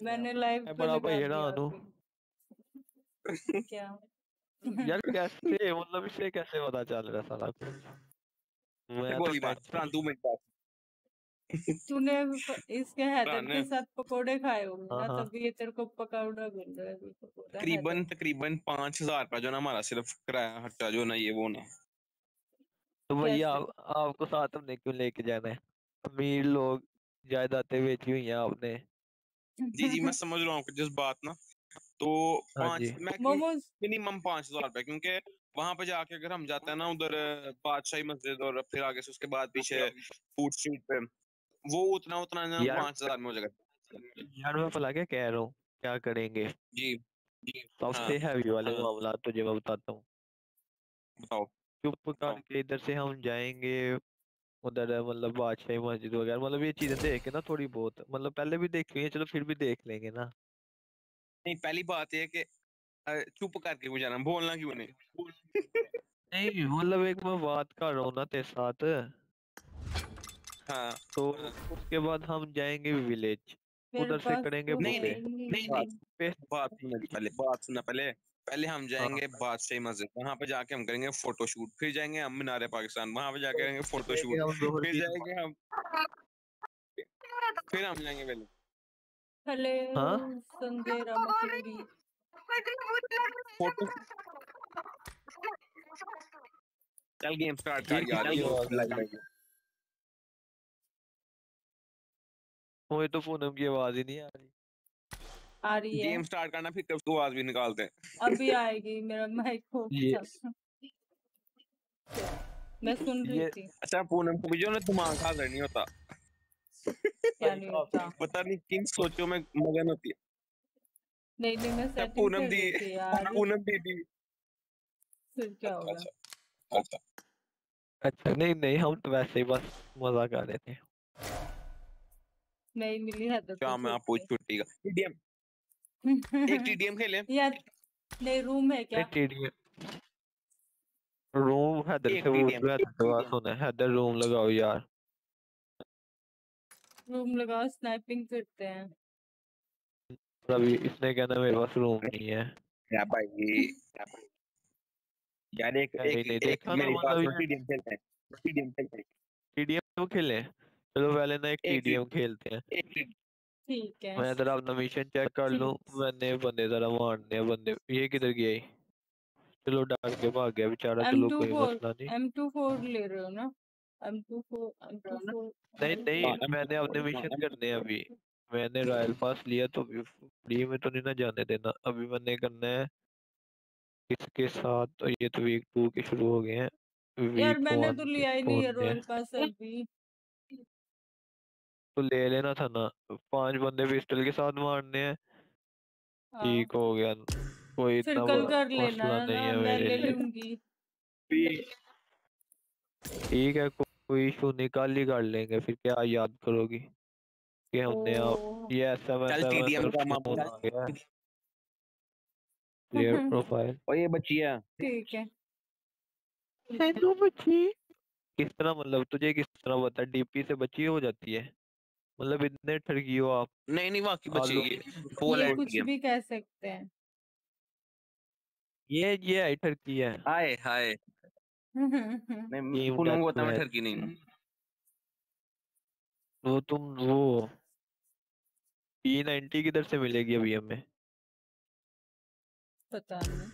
मैंने लाइव मैं पे बड़ा लगा भाई दिया हैरान हूँ अभी। क्या यार कैसे मतलब इसे कैसे पता चल रहा है साला कुछ मैं तो गोली मार प्राण 2 मिनट बाद। तूने इसके हैदर प्राण के साथ पकोड़े खाए होंगे ना, हाँ तभी ये तेरे को पकौड़ा मिल रहा है अभी पकोड़ा तकरीबन हैदर। तकरीबन 5,000 रुपया जो ना हमारा सिर्फ किराया हट्टा जो ना ये वो ना। तो भैया कैसे? आपको साथ में क्यों लेके जाना है अमीर लोग जायदादें बेची हुई हैं आपने जी जी मैं समझ रहा हूँ जिस बात ना तो हाँ जी मोमोज मिनिमम 5,000 रुपया, क्योंकि वहां पे जाके अगर हम जाते हैं ना उधर बादशाही मस्जिद और फिर आगे से उसके बाद पीछे फूड स्ट्रीट पे वो उतना उतना ना यार 5,000 में हो जाएगा। यार मैं भला क्या कह रहा हूँ क्या करेंगे जी जी हाँ सबसे हैवी वाले मामला तुझे मैं बताता हूँ बताओ। चुप करके इधर से हम जाएंगे उधर मतलब बादशाही मस्जिद वगैरह मतलब ये चीजें देख के ना थोड़ी बहुत मतलब पहले भी देखी हुई है चलो फिर भी देख लेंगे ना नहीं पहली बात ये कि चुप करके क्यों जाना, बोलना क्यों नहीं। नहीं मतलब एक मैं बात कर रहा हूँ ना तेरे साथ हाँ तो उसके बाद हम जाएंगे विलेज मेरे उधर से पास करेंगे तो है बुफे ही नहीं। नहीं नहीं बात सुनना पहले, बात सुनना पहले। पहले हम हाँ जाएंगे बादशाही मस्जिद, वहां पे जाके हम करेंगे फोटो शूट, फिर जाएंगे हम मीनार पाकिस्तान, वहां पे जाके करेंगे फोटो करेंगे शूट, हम जोहर फिर की जाएंगे हम फिर हम जाएंगे पहले। हेलो हाँ संजय रामापुरी। फोटो चल गेम स्टार्ट ये कर यार, किसकी ये आवाज आ लग रही रही है। मुझे तो पूनम की आवाज ही नहीं आ रही आ रही है, गेम स्टार्ट करना फिर उसको आवाज भी निकालते हैं। अभी आएगी। मेरा माइक हो ये मैं सुन रही ये थी। अच्छा पूनम को भी जो ना दिमाग हाजिर नहीं होता, क्या नहीं होता? पता नहीं किन सोचों में मगन होती है। नहीं नहीं, मैं अच्छा सेटिंग कर रही थी यार। पूनम दीदी। फिर क्या अच्छा होगा? अच्छा अच्छा अच्छा नहीं नहीं हम तो वैसे ही बस मजा कर रहे थे नहीं मिली हैदर को क्या मैं आपको छुट्टी। छुट्टी का टीडीएम एक टीडीएम खेले यार नहीं, रूम है क्या? नहीं टीडीएम रूम हैदर एक से वो टीडीएम हैदर से बात होना है हैदर रूम लगाओ यार रूम लगाओ, स्नाइपिंग करते हैं। अभी इसने कहना मेरे पास रूम नहीं है या भाई यार एक नहीं एक नहीं एक देखा ना मेरी बात मतलब सुनो, ये टीडीएम खेलते हैं, टीडीएम खेलते हैं। टीडीएम क्यों खेले चलो पहले ना एक एक टीडीएम खेलते हैं एक ठीक है। मैं जरा अपना मिशन चेक कर लूं मैंने बंदे जरा मारने हैं बंदे ये किधर गया ही चलो डाल के भाग गया बेचारा चलो कोई M24 मसला नहीं M24 ले रहे हो ना? M24 नहीं हाँ नहीं मैंने अपने मिशन करने हैं अभी मैंने रॉयल पास लिया तो अभी फ्री में तो नहीं ना जाने देना अभी मैंने करना है इसके साथ तो ये तो वीक 2 के शुरू हो गए हैं यार वीक मैंने 1 तो लिया ही को नहीं है होने हैं रॉयल पास अभी। तो ले लेना था ना 5 बंदे पिस्टल के साथ मारने हैं हाँ ठीक हो गया कोई फिर इतना कल बड़ा कर लेना मसला है नहीं ना, है मैं मेरे ले लिए लूंगी। ठीक है कोई इशू नहीं कल ही कर लेंगे फिर क्या याद करोगी कि हमने आप ओ ये एसएमएस चल टीडीएम का फोन मामला आ गया प्लेयर प्रोफाइल और ये बच्ची है ठीक है। हेलो बच्ची किस तरह मतलब तुझे किस तरह बता डीपी से बच्ची हो जाती है मतलब इतने ठरकी हो आप नहीं नहीं वाकई बच्ची आलू है, ये पोलैंड की कुछ है। भी कह सकते हैं। ये आई ठरकी है हाय हाय नहीं टीम पूनम को डेथ बता मैं मैच ठरकी नहीं हूँ। वो तुम वो P90 किधर से मिलेगी अभी हमें पता नहीं।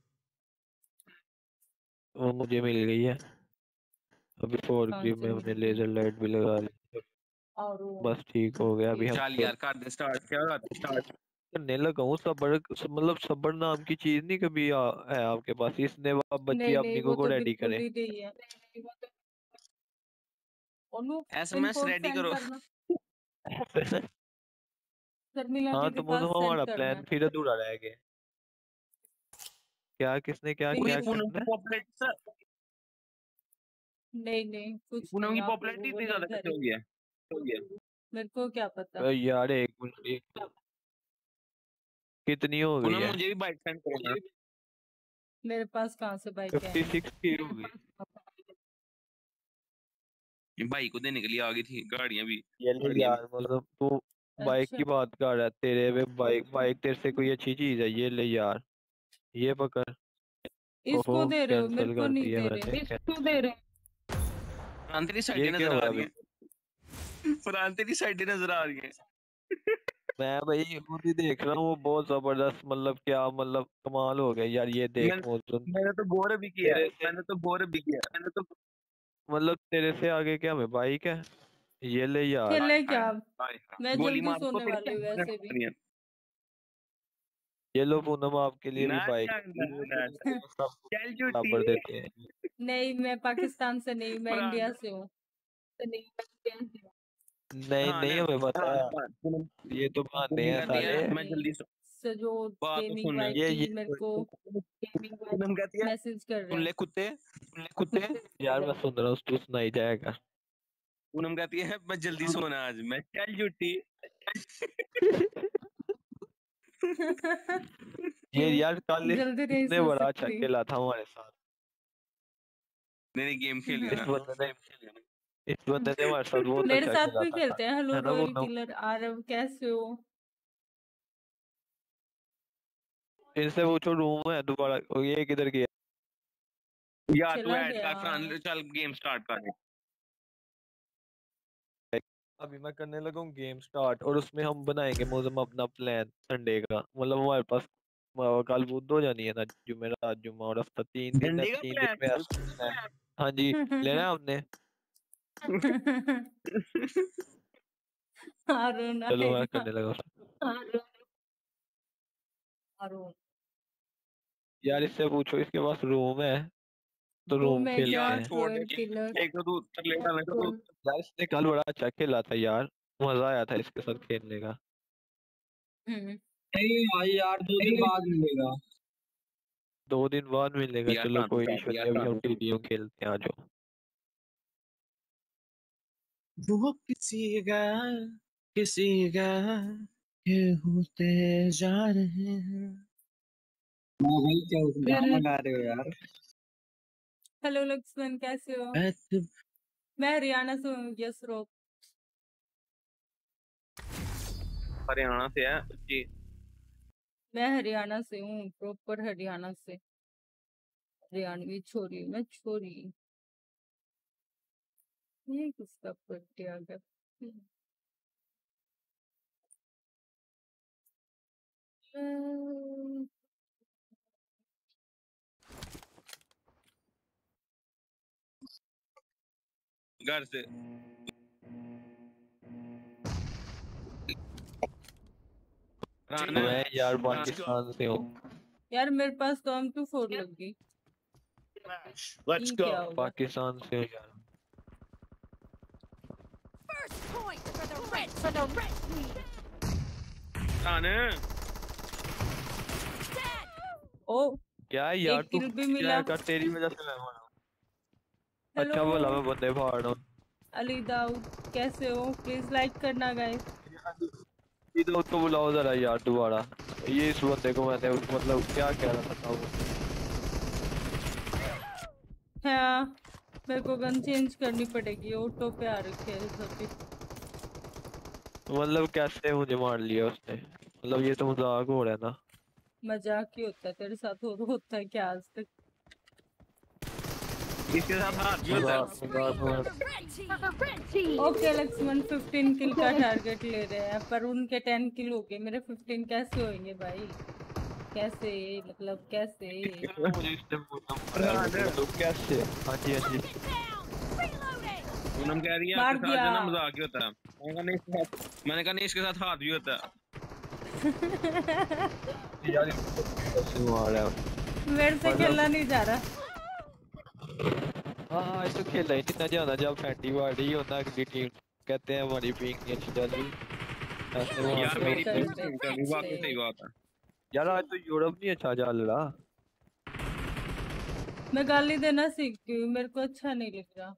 वो मुझे मिल गई है अभी 4 कौन ग्रिप से में हमने मिलेगी? लेजर लाइट भी लगा ली और वो बस ठीक हो गया अभी हम चल यार कर दे स्टार्ट, क्या स्टार्ट। करने लगा हूँ सबर मतलब सबर नाम की चीज नहीं कभी है आपके पास इसने आप बच्ची नहीं नहीं, अपनी वो को तो रेडी बिल्कुल करें ही नहीं है। ओनू pin SMS code ready send करो। करना। शर्मिला हाँ दीदी तो पास मतलब सेंड हमारा करना प्लान है। फिर अधूरा रह गया क्या किसने क्या पिन ये क्या कोड पूनम की करना है पॉपुलेट नहीं नहीं, कुछ पूनम नहीं, की आप पॉपुलेरिटी लोगों को इतनी नहीं ज्यादा घर कैसे हो ही। गई है, हो गया। मेरे को क्या पता। यार एक मिनट कितनी हो गई पूनम है मुझे भी बाइक सेंड करो ना। मेरे पास कहाँ से बाइक आएंगी? 56 की हो गई भाई को देने के लिए आ गई थी गाड़ियां भी। ये ले यार मतलब तू बाइक अच्छा की बात कर रहा है तेरे पे। बाइक तेरे से कोई अच्छी चीज है, ये ले यार, ये पकड़। ओहो, इसको दे रहे हो, मेरे कैंसिल को कर नहीं दिया दे रहे। मैंने। इसको दे रहे फरहान तेरी ये साइडें क्या नजर आ हुआ रही अभी? हैं। फरहान तेरी साइडें नजर आ रही हैं। मैं भाई खुद ही देख रहा हूँ, वो बहुत जबरदस्त, मतलब क्या, मतलब कमाल हो गया यार। ये देख मैं मौसम मैंने तो गौर भी किया तेरे से, मैंने तो गौर भी किया मैंने तो मतलब तेरे से आगे क्या मैं बाइक है। ये ले यार। खेले हाय क्या हाय अब? हाय हाय। मैं गोली जल्दी मार को सोने तेरी वाली हूँ साइडें नजर वैसे आ भी। रही हैं। ये लो पूनम, आपके लिए भी ना बाइक ना है। ना ना सब चल बराबर झूठी। देते हैं। नहीं, मैं पाकिस्तान से नहीं, मैं फरहान इंडिया से हूँ। नहीं हाँ नहीं, ना हमें पता हाँ है, हाँ ये तो बहाने पूनम हैं कहती है साले। मैं जल्दी सो जो बात तो गेमिंग सुन वाइब ये की मेरे को पूनम कहती है मैसेज कर रहे सुन हैं। ले कुत्ते सुन ले कुत्ते। यार मैं सुन रहा हूँ, तू सुनाई जाएगा। पूनम कहती है मैं जल्दी सोना आज मैं चल झूठी। ये क्यों? यार कल जल्दी नहीं इसने सो बड़ा अच्छा सकती। खेला था हमारे साथ। मैंने गेम खेली इस ना बंदे ने इस बंदे ने हमारे साथ बहुत मेरे अच्छा साथ खेला भी था, खेलते हैं। हेलो है ना रॉयल पूनम? किलर आरव, कैसे हो? इनसे पूछो रूम है दोबारा, ये किधर गया? यार तू चला ऐड गया। कर फरहान चल गेम स्टार्ट कर। अभी मैं करने लगा हूँ गेम स्टार्ट, और उसमें हम बनाएंगे मौसम अपना प्लान संडे का। मतलब हमारे पास कल बुध हो जानी है ना, जुमेरात जुम्मा और हफ्ता 3 दिन है, डंडे का 3 दिन में प्लान। ऐसा है। हाँ जी, लेना है आपने? अरुण चलो मैं आएगा। करने लगा हूँ। अरुण यार इससे पूछो, इसके पास रूम है तो वो रूम मैं क्या खेलते यार हैं। छोड़ रॉयल के किलर। एक तो तू तरले डालने का तू यार इसने कल बड़ा अच्छा खेला था यार, मजा आया था इसके साथ खेलने का। हम्म। नहीं भाई यार 2 दिन बाद मिलेगा। 2 दिन बाद मिलेगा, यार चलो शांत कोई कर इशू नहीं, यार अभी हम शांत। टीडीओ खेलते हैं, आ जाओ। वो किसी का के होते जा रहे हैं हाँ भाई क्या गाना फिर गा रहे हो यार। हेलो लक्ष्मण, कैसे हो? मैं हरियाणा से हूँ। यस रोक। हरियाणा से है जी। मैं हरियाणा से हूँ, प्रॉपर हरियाणा से। हरियाणवी छोरी, मैं छोरी। ये किसका बर्थडे आ गया? हम्म। घर से मैं यार Let's go. पाकिस्तान से हूँ। यार मेरे पास तो M24 लग गई। Let's ये go. क्या होगा? पाकिस्तान से हूँ यार। Point for the red team. आने ओ, क्या है यार एक तू? किल भी क्या मिला। है कर, तेरी वजह से मैं मरा हूँ। हेलो अच्छा बोला, मैं बंदे फाड़ रहा हूँ। अली दाऊद, कैसे हो? प्लीज लाइक करना गाइस। इधर तो बुलाओ जरा यार दोबारा। ये इस बंदे को मैंने, मतलब क्या कह रहा था वो। हाँ, मेरे को गन चेंज करनी पड़ेगी, ऑटो पे आ रखी है सभी। मतलब कैसे मुझे मार लिया उसने? मतलब ये तो मजाक हो रहा है ना। मजाक ही होता है, तेरे साथ होता है क्या आज तक? इसके साथ हाथ भी होता है। मजाक हो रहा है। For the red team. Okay Lakshman 15 kill का टारगेट ले रहे हैं, पर उनके 10 किल हो गए, मेरे 15 कैसे होंगे भाई? कैसे? मतलब कैसे? मुझे इसने मारा है, मतलब कैसे? हाँ जी हाँ जी। Reloading. पूनम कह रही है मार आपके साथ दिया। जो ना मजाक ही होता है। मैंने कहा नहीं इसके साथ हाथ भी होता है। यार कैसे मारा है? मेरे से मतलब खेलना नहीं जा रहा। हाँ ये तो खेला ही जितना ज्यादा, जब फैंटी वाड़ी होता अगली टीम कहते हैं हमारी पिंग नहीं अच्छी चल रही, ऐसे यार मारते मेरी होते पिंग हैं। नहीं चली वाकई सही बात है। यार आज तो यूरोप नहीं अच्छा चल रहा। मैं गाली देना सीख गई हूँ, मेरे को अच्छा नहीं लग रहा।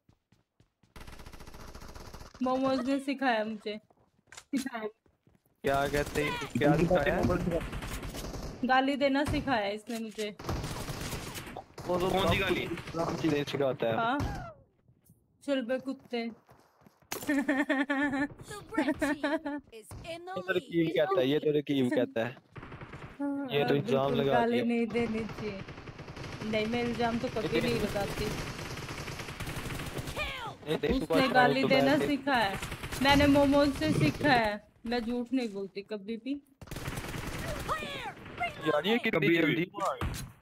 मोमोज ने सिखाया मुझे। क्या कहते हैं, क्या सिखाया? गाली देना सिखाया इसने मुझे। वो तो कौन सी गाली? काम चीजें सिखाता है। हाँ, चल बे कुत्ते। The red team is in the ये तो lead. रकीब कहता है, ये तो रकीब कहता है। ये तो इल्जाम बिल्कुल लगा गाली दिया। नहीं देनी चाहिए। नहीं, मैं इल्जाम तो कभी नहीं लगाती। नहीं देख सुबह उसने शाम गाली तो देना मैं सीखा है, मैंने मोमोज से सीखा है। मैं झूठ नहीं बोलती कभी भी। Clear. यार ये कितनी कभी भी। जल्दी मार।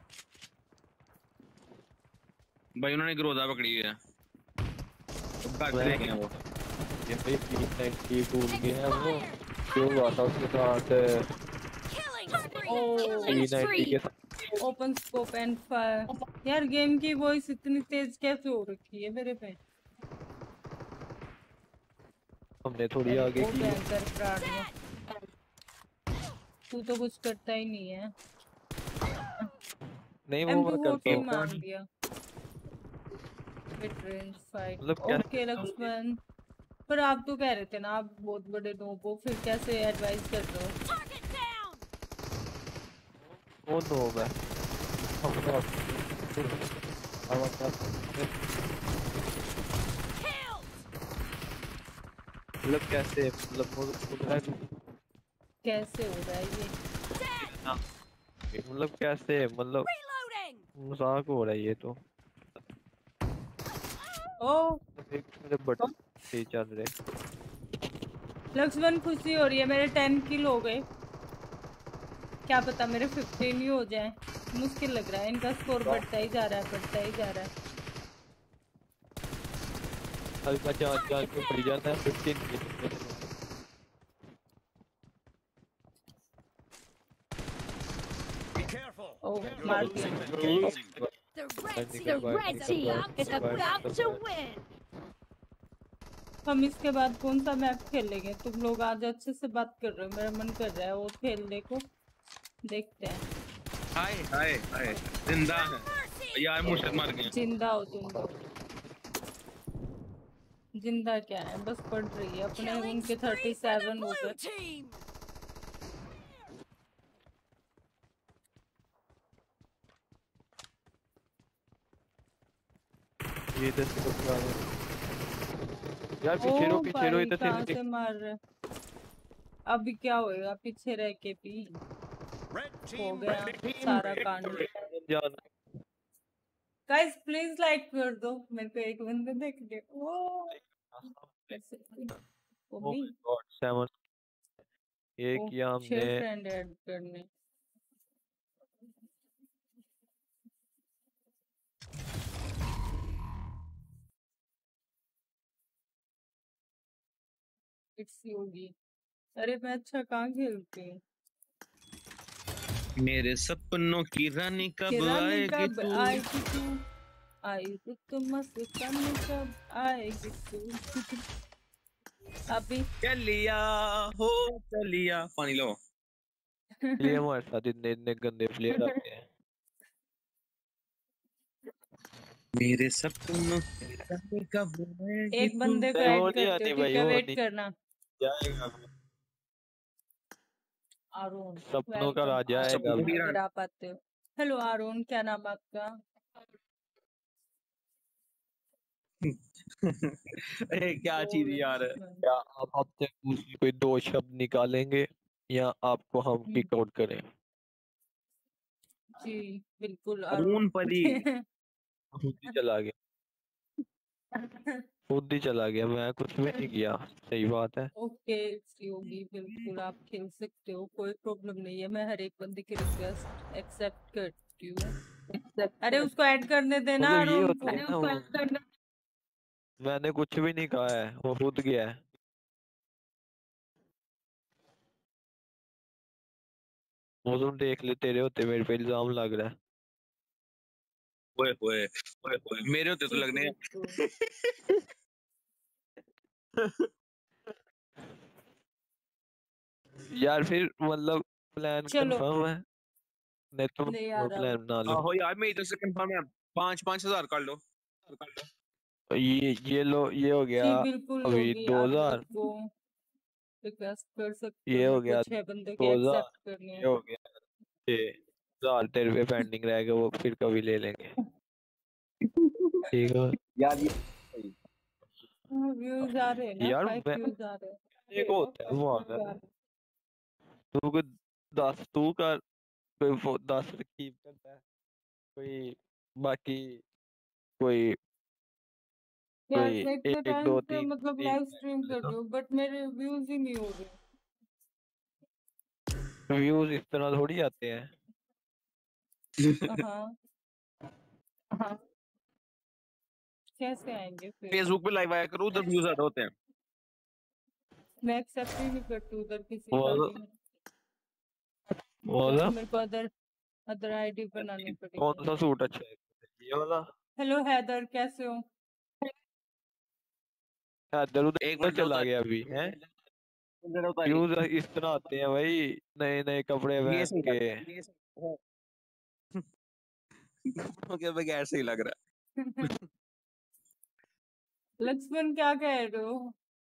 भाई उन्होंने ग्रोदा पकड़ी हुई है। बैक मैं- लेके हैं वो। ये भाई P90 भूल गए हैं वो, जो हुआ था उसके साथ Killing spree. Oh. Killing P90 spree. के साथ। Open scope and fire. यार गेम की वॉइस इतनी तेज कैसे हो रखी है मेरे पे? हमने थोड़ी अरे आगे ओ की। भयंकर प्राणी, तू तो कुछ करता ही नहीं है। नहीं वो मैं करता M240 हूँ। मार दिया। Mid range fight. मतलब क्या- ओके लक्ष्मण, पर आप तो कह रहे थे ना आप बहुत बड़े नोब हो, फिर कैसे एडवाइस कर रहे हो? Target down. वो नो मैं हम लोग- हम अपना- Killed. मतलब कैसे मतलब कैसे हो रहा है ये? मतलब कैसे मतलब Reloading. मजाक हो रहा है ये तो। ओ एक मेरे बटन सही चल रहे। लक्ष्मण, खुशी हो रही है, मेरे 10 किल हो गए। क्या पता मेरे 15 ही हो जाए। मुश्किल लग रहा है, इनका स्कोर बढ़ता ही जा रहा है, बढ़ता ही जा रहा है। हल्का चार्ज चार्ज के पड़ जाता है 15 ओह मार दिया। The red team. The red team is about to win. हम इसके बाद कौन सा मैप खेलेंगे? तुम लोग आज अच्छे से बात कर रहे हो, मेरा मन कर रहा है वो खेलने को। देखते हैं। हाय हाय हाय जिंदा है यार, मुझे मार गए। जिंदा हो तुम लोग। जिंदा क्या है, बस पढ़ रही है अपने। Killing उनके spree for the 37 हो blue गए। team. ये इधर से कुछ आ रहा है। यार पीछे रो ओ पीछे रो भाई इधर कहाँ से से मार रहे? अभी क्या होएगा पीछे रह के भी? हो गया सारा कांड। जाना। गाइस प्लीज लाइक कर दो, मेरे को एक बंदे देख ले। ओ कैसे वो Oh भी my God, 7 ये ओ किया 6 हमने। फ्रेंड ऐड करने। इट्स योगी। अरे मैं अच्छा कहाँ खेलती हूँ? मेरे सपनों की रानी कब किरण आएगी कब तू? आएगी तू? आएगी तो मस्तान कब आएगी तू? अभी चलिया हो चलिया, पानी लो। ये हमारे साथ इतने इतने गंदे प्लेयर आते हैं। मेरे सपनों की रानी कब आएगी एक तू? बंदे को नहीं वो ऐड नहीं करते आती हो, भाई, ठीक है? वो वेट नहीं करना। जाएगा। आरोन सपनों का वेलकम। राजा आएगा सपनों अभी। की अगर आप आते हो। हेलो आरोन, क्या नाम आपका? अरे क्या चीज यार। क्या आप आपसे कोई दो शब्द निकालेंगे या आपको हम हम्म, किक आउट करें? जी बिल्कुल अरुण आरोन। परी। खुद ही चला गया, खुद ही चला गया, मैं कुछ भी नहीं किया। सही बात है। ओके योगी, बिल्कुल आप खेल सकते हो, कोई प्रॉब्लम नहीं है। मैं हर एक बंदे की रिक्वेस्ट एक्सेप्ट करती हूँ। अरे उसको ऐड करने देना मतलब ये आरोन होता को। है ना मैंने कुछ भी नहीं कहा है, वो खुद गया है। वो तुम देख ले, तेरे होते मेरे पे इल्जाम लग रहा है। ओए ओए ओए ओए, मेरे होते तो ठीक लगने है, हैं। तो यार फिर मतलब प्लान चलो कंफर्म है? नहीं तुम नहीं आ रहा प्लान वो। बना लो। आहो यार, मैं इधर से कंफर्म है। 5,000 कर लो। ये लो, ये हो गया जी बिल्कुल अभी योगी, आप मेरे 2000, को रिक्वेस्ट कर सकते हो। ये हो मेरे को गया 6 बंदे के 2000, एक्सेप्ट करने ये हैं। हो गया 6000 तेरे पे पेंडिंग रहेगा, वो फिर कभी ले लेंगे। ठीक है। यार ये व्यूज आ रहे हैं ना, यार 5 मैं व्यूज आ रहे हैं। एक होता है वो आता है तू को 10 तू कर कोई 10 कीप करता है कोई बाकी कोई यार कोई मैं इतने 1 टाइम 2 से 3 मतलब 1 लाइव स्ट्रीम कर रही हूँ बट मेरे व्यूज ही नहीं हो रहे। व्यूज इस तरह थोड़ी आते हैं। हाँ हाँ, कैसे आएंगे फिर? फेसबुक पे लाइव आया करो, उधर व्यूज ज्यादा होते हैं। मैं एक्सेप्ट ही नहीं करती उधर किसी वो का भी। वो तो ना मेरे को अदर आईडी बनानी पड़ेगी। कौन सा सूट अच्छा है ये वाला हेलो हैदर, कैसे हो? इधर उधर एक मिनट चला गया अभी है। व्यूज इस तरह आते हैं भाई नए नए कपड़े ये पहन सही के। लग ये ओके बगैर सही लग रहा लक्ष्मण क्या कह रहे हो?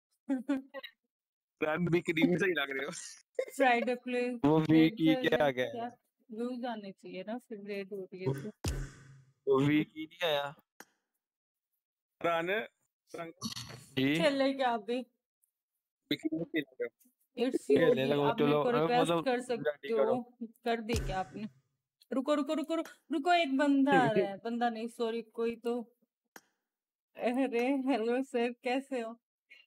है। बिक्री में सही लग रहे हो। फ्राइडे प्लीज वो वीक ही चल क्या क्या गया व्यूज आने चाहिए ना, फिर रेट हो रही है तो। वो वीक ही नहीं आया रान जी। चले क्या अभी? बिक्री में सही लग रहे हो। इट्स खेलने योगी, लगो आप मेरे चलो को रिक्वेस्ट मतलब कर रेडी सकते करो। हो। कर दी क्या आपने? रुको रुको रुको रुको रुको, एक बंदा आ रहा है, बंदा नहीं सॉरी कोई तो। अरे हेलो सर, कैसे हो?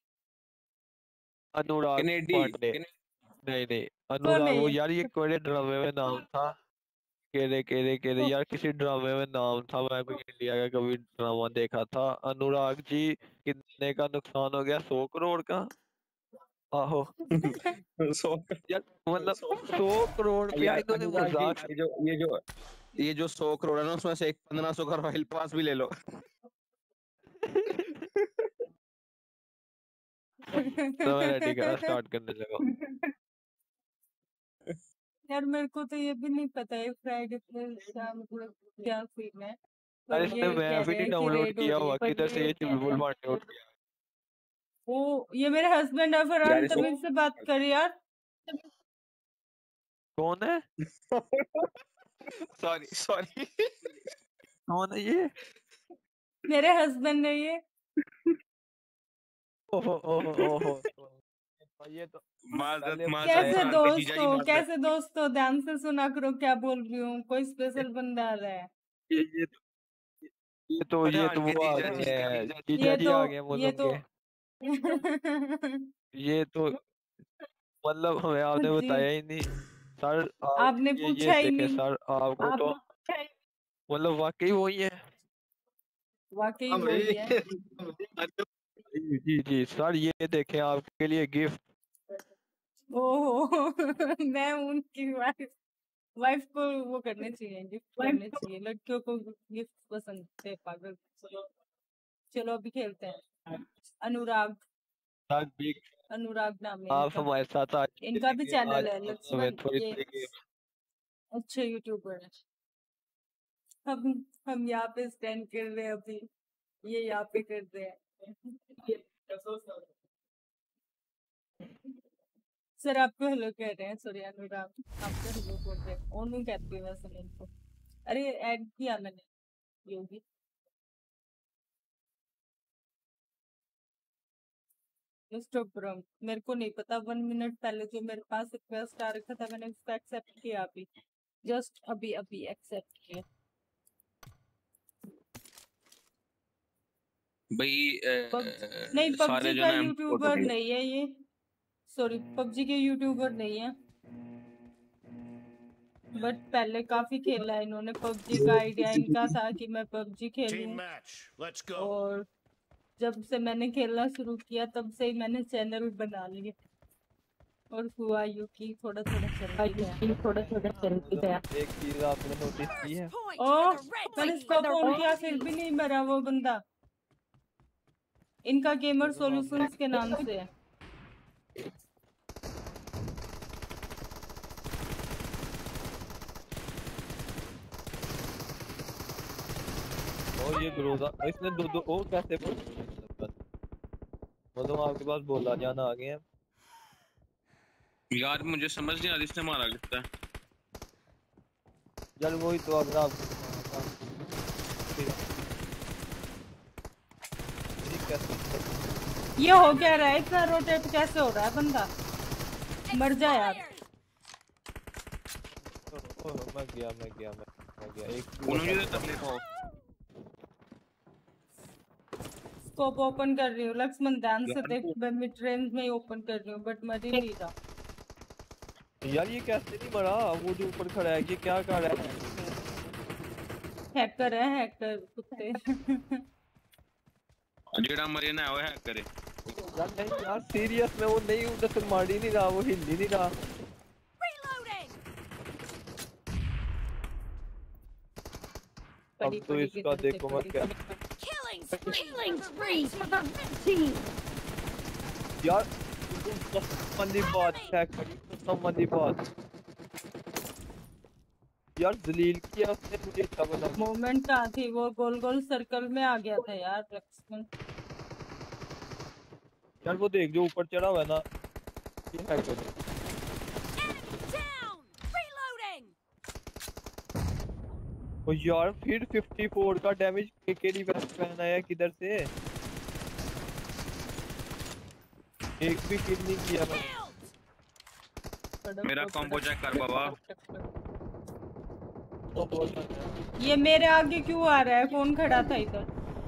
अनुराग कनेडी पांडे नहीं नहीं कौन अनुराग है वो ये? यार ये कोई ड्रामे में नाम था। केरे केरे केरे को- यार किसी ड्रामे में नाम था मैं भी इंडिया का कभी ड्रामा देखा था। अनुराग जी कितने का नुकसान हो गया 100 करोड़ का। आहो सो यार मतलब 100 करोड़ रुपया यार इन्होंने अनुराग जी, मजाक ये जो 100 करोड़ है ना, उसमें से एक 1500 का रॉयल पास भी ले लो। तो मैं रेडी कर स्टार्ट करने लगा। यार मेरे को तो ये भी नहीं पता है फ्राइडे प्लीज का मतलब क्या सीन है, यार पर इसने ये कह मैं भी रहे नहीं हैं कि डाउनलोड रेड हो किया रही है, हुआ पर किधर से ये ये चुलबुल मारने उठ गया। वो ये मेरे हस्बैंड है फरहान, यार तमीज से बात कर यार। कौन है सॉरी सॉरी। कौन है ये। मेरे हस्बैंड है ये। ओहो ओहो ओहो ये तो माजरत पहले माजरत कैसे पहले फरहान पे दोस्त जीजाजी हो, माजरत। कैसे दोस्त हो, ध्यान से सुना करो क्या बोल रही हूँ, कोई स्पेशल बंदा आ रहा है। ये ये फरहान तो के वो आ जीजाजी गए हैं जीजा ये जी तो आ गए ये मुझे तो के। ये तो मतलब हमें आपने जी बताया ही नहीं सर आप आपने ये पूछा ही देखे नहीं। सर आपको तो मतलब वाकई वही है। वाकई वही है। जी जी जी सर ये देखें आपके लिए गिफ्ट। ओहो मैं उनकी वाइफ को वो करने चाहिए, गिफ्ट करने चाहिए, लड़कियों को गिफ्ट पसंद है पागल। चलो अभी खेलते हैं। अनुराग, सर बिग अनुराग नाम है आप इनका। हमारे साथ आज इनका भी खेलेंगे चैनल आज है आप हमें लक्ष्मण, थोड़ी ये थोड़ी गेम अच्छे यूट्यूबर है। हम यहाँ पे स्टैंड कर रहे हैं अभी, ये यहाँ पे कर रहे हैं। सर आपको हेलो कह रहे हैं, सॉरी अनुराग आपको हेलो बोल रहे हैं, ओनू कहती हूँ वैसे नहीं तो। अरे ऐड किया मैंने योगी। इंस्टाग्राम मेरे को नहीं पता, 1 मिनट पहले जो मेरे पास रिक्वेस्ट आ रखा था मैंने उसको एक्सेप्ट किया, अभी जस्ट अभी अभी एक्सेप्ट किया। भाई नहीं सारे पबजी जो का ना यूट्यूबर नहीं है ये, सॉरी पबजी के यूट्यूबर नहीं है, बट पहले काफी खेला है इन्होंने पबजी का। आइडिया इनका था कि मैं पबजी खेलूं और जब से मैंने खेलना शुरू किया तब से ही मैंने चैनल बना लिए और हुआ यूं कि थोड़ा थोड़ा चल गया। एक चीज आपने नोटिस की है Match point ओ for the red मैंने team. इसको फोन किया फिर भी नहीं मरा वो बंदा। इनका गेमर सॉल्यूशंस के नाम से है। और ये ग्रोजा इसने दो ओ कैसे मतलब आपके पास बोला जाना आ गए हैं। यार मुझे समझ नहीं आ रही इसने मारा कितना। यार वही तो अगर आप ठीक है ये हो क्या रहा है? इतना रोटेट कैसे हो रहा है? बंदा मर जाए यार। मैं गया एक उन्होंने जो तकलीफ हो। स्कोप ओपन कर रही हूँ लक्ष्मण, ध्यान से देख। मैं मिड रेंज में ही ओपन कर रही हूँ बट मर ही नहीं रहा। यार ये कैसे नहीं मरा? वो जो ऊपर खड़ा है ये क्या कर रहा है? हैकर है, हैकर कुत्ते। जेड़ा मरे ना वो हैक करे। यार नहीं यार सीरियस में वो नहीं उधर से मार ही नहीं रहा, वो हिल ही नहीं रहा। Reloading. अब तो इसका देखो मैं क्या। Killing spree for the red team. यार मंदी बात है, संबंधी बात यार जलील किया उसने मुझे। क्या बना मूवमेंट कहाँ थी? वो गोल गोल सर्कल में आ गया था यार लक्ष्मण। यार वो देख जो ऊपर चढ़ा हुआ है ना, ये है क्या? Enemy down. Reloading. ओ यार फिर 54 का डैमेज केडी वेस्ट पहना है किधर से? एक भी किल नहीं किया मैंने। मेरा कॉम्बो चेक कर बाबा। ये मेरे आगे क्यों आ रहा है? कौन खड़ा था इधर?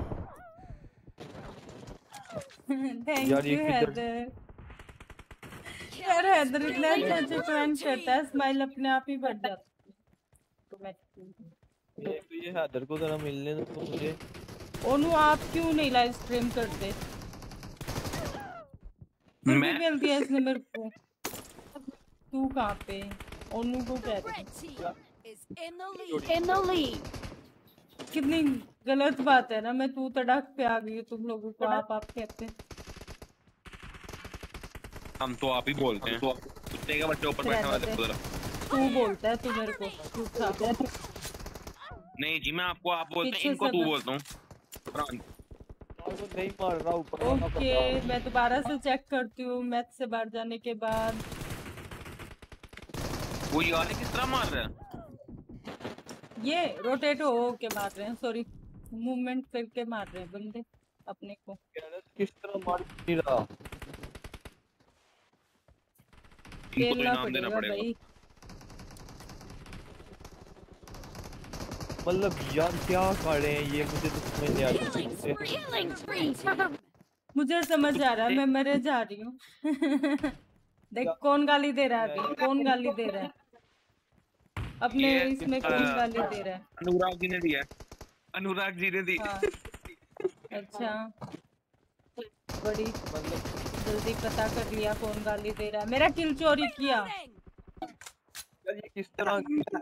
Thank you Haider. यार हैदर इतना अच्छा कमेंट करता है, स्माइल अपने आप ही बढ़ जाता है। ये हैदर को जरा मिलने दो मुझे। ओनू आप क्यों नहीं लाइव स्ट्रीम करते? फिर भी मिल दिया इसने मेरे को। तू कहाँ पे? ओनू को कह रही In the lead. कितनी गलत बात है ना। मैं तू तड़क पे आ गई हूँ, तुम लोगों को आप कहते हैं। हम तो आप ही बोलते हैं। कुत्ते का बच्चा ऊपर बैठा हुआ है पूरा। तू बोलता है तू मेरे को। नहीं जी मैं आपको आप बोलते हैं, इनको तू बोलता हूँ। वो नहीं मार रहा ऊपर। ओके मैं दोबारा से चेक करती हूँ मैच से बाहर जाने के बाद। वो यार किस तरह मार रहा है? ये रोटेट हो के मार रहे हैं, सॉरी मूवमेंट करके मार रहे हैं बंदे अपने को। किस तरह मार नहीं रहा? खेलना पड़ेगा भाई। मतलब यार क्या कर रहे हैं ये, मुझे तो समझ नहीं आ रहा। Killing spree for the मुझे समझ आ रहा है, मैं मरे जा रही हूँ। देख कौन गाली दे रहा है अभी, कौन गाली दे रहा है अपने इसमें, कौन गाली दे रहा है? अनुराग जी ने दिया। अनुराग जी ने दी। हाँ। अच्छा बड़ी जल्दी पता कर लिया कौन गाली दे रहा है। मेरा किल चोरी किया। यार ये किस तरह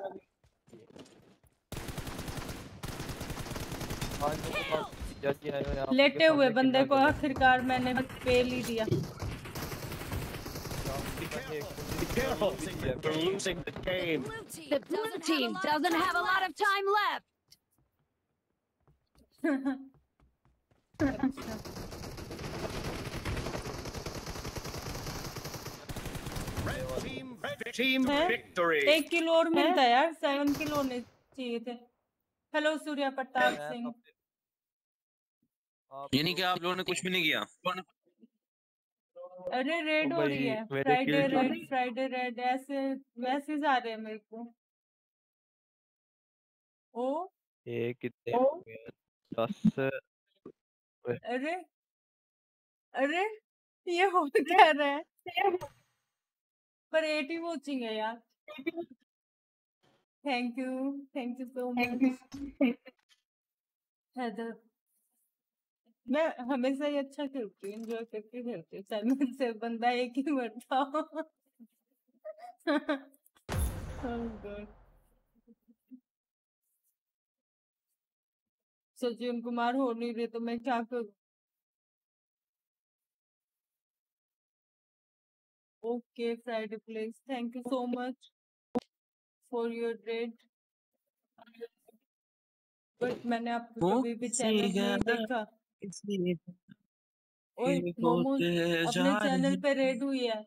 लेटे हुए बंदे को आखिरकार मैंने पेल ही दिया। The blue team doesn't have a lot of time left. Team victory. 1 kilo और मिलता है यार, 7 किलो होने चाहिए थे। हेलो सूर्या प्रताप सिंह। यानी कि आप लोगों ने कुछ भी नहीं किया। अरे रेड हो रही है, फ्राइडे रेड ऐसे मैसेज आ रहे हैं मेरे को। ओ ये कितने 10। अरे अरे ये हो क्या रहा है? पर 80 वॉचिंग है यार। Thank you so much Haider. मैं हमेशा ही अच्छा खेलती हूँ, एंजॉय करके खेलती हूँ, चाहे मुझसे बंदा एक ही मरता हो। Oh God. सचिन कुमार हो नहीं रहे तो मैं क्या करूँ? Okay Friday please, thank you so much for your raid. But मैंने आपको कभी भी चैनल नहीं देखा। ओए मोमोज अपने चैनल पे रेड हुई है।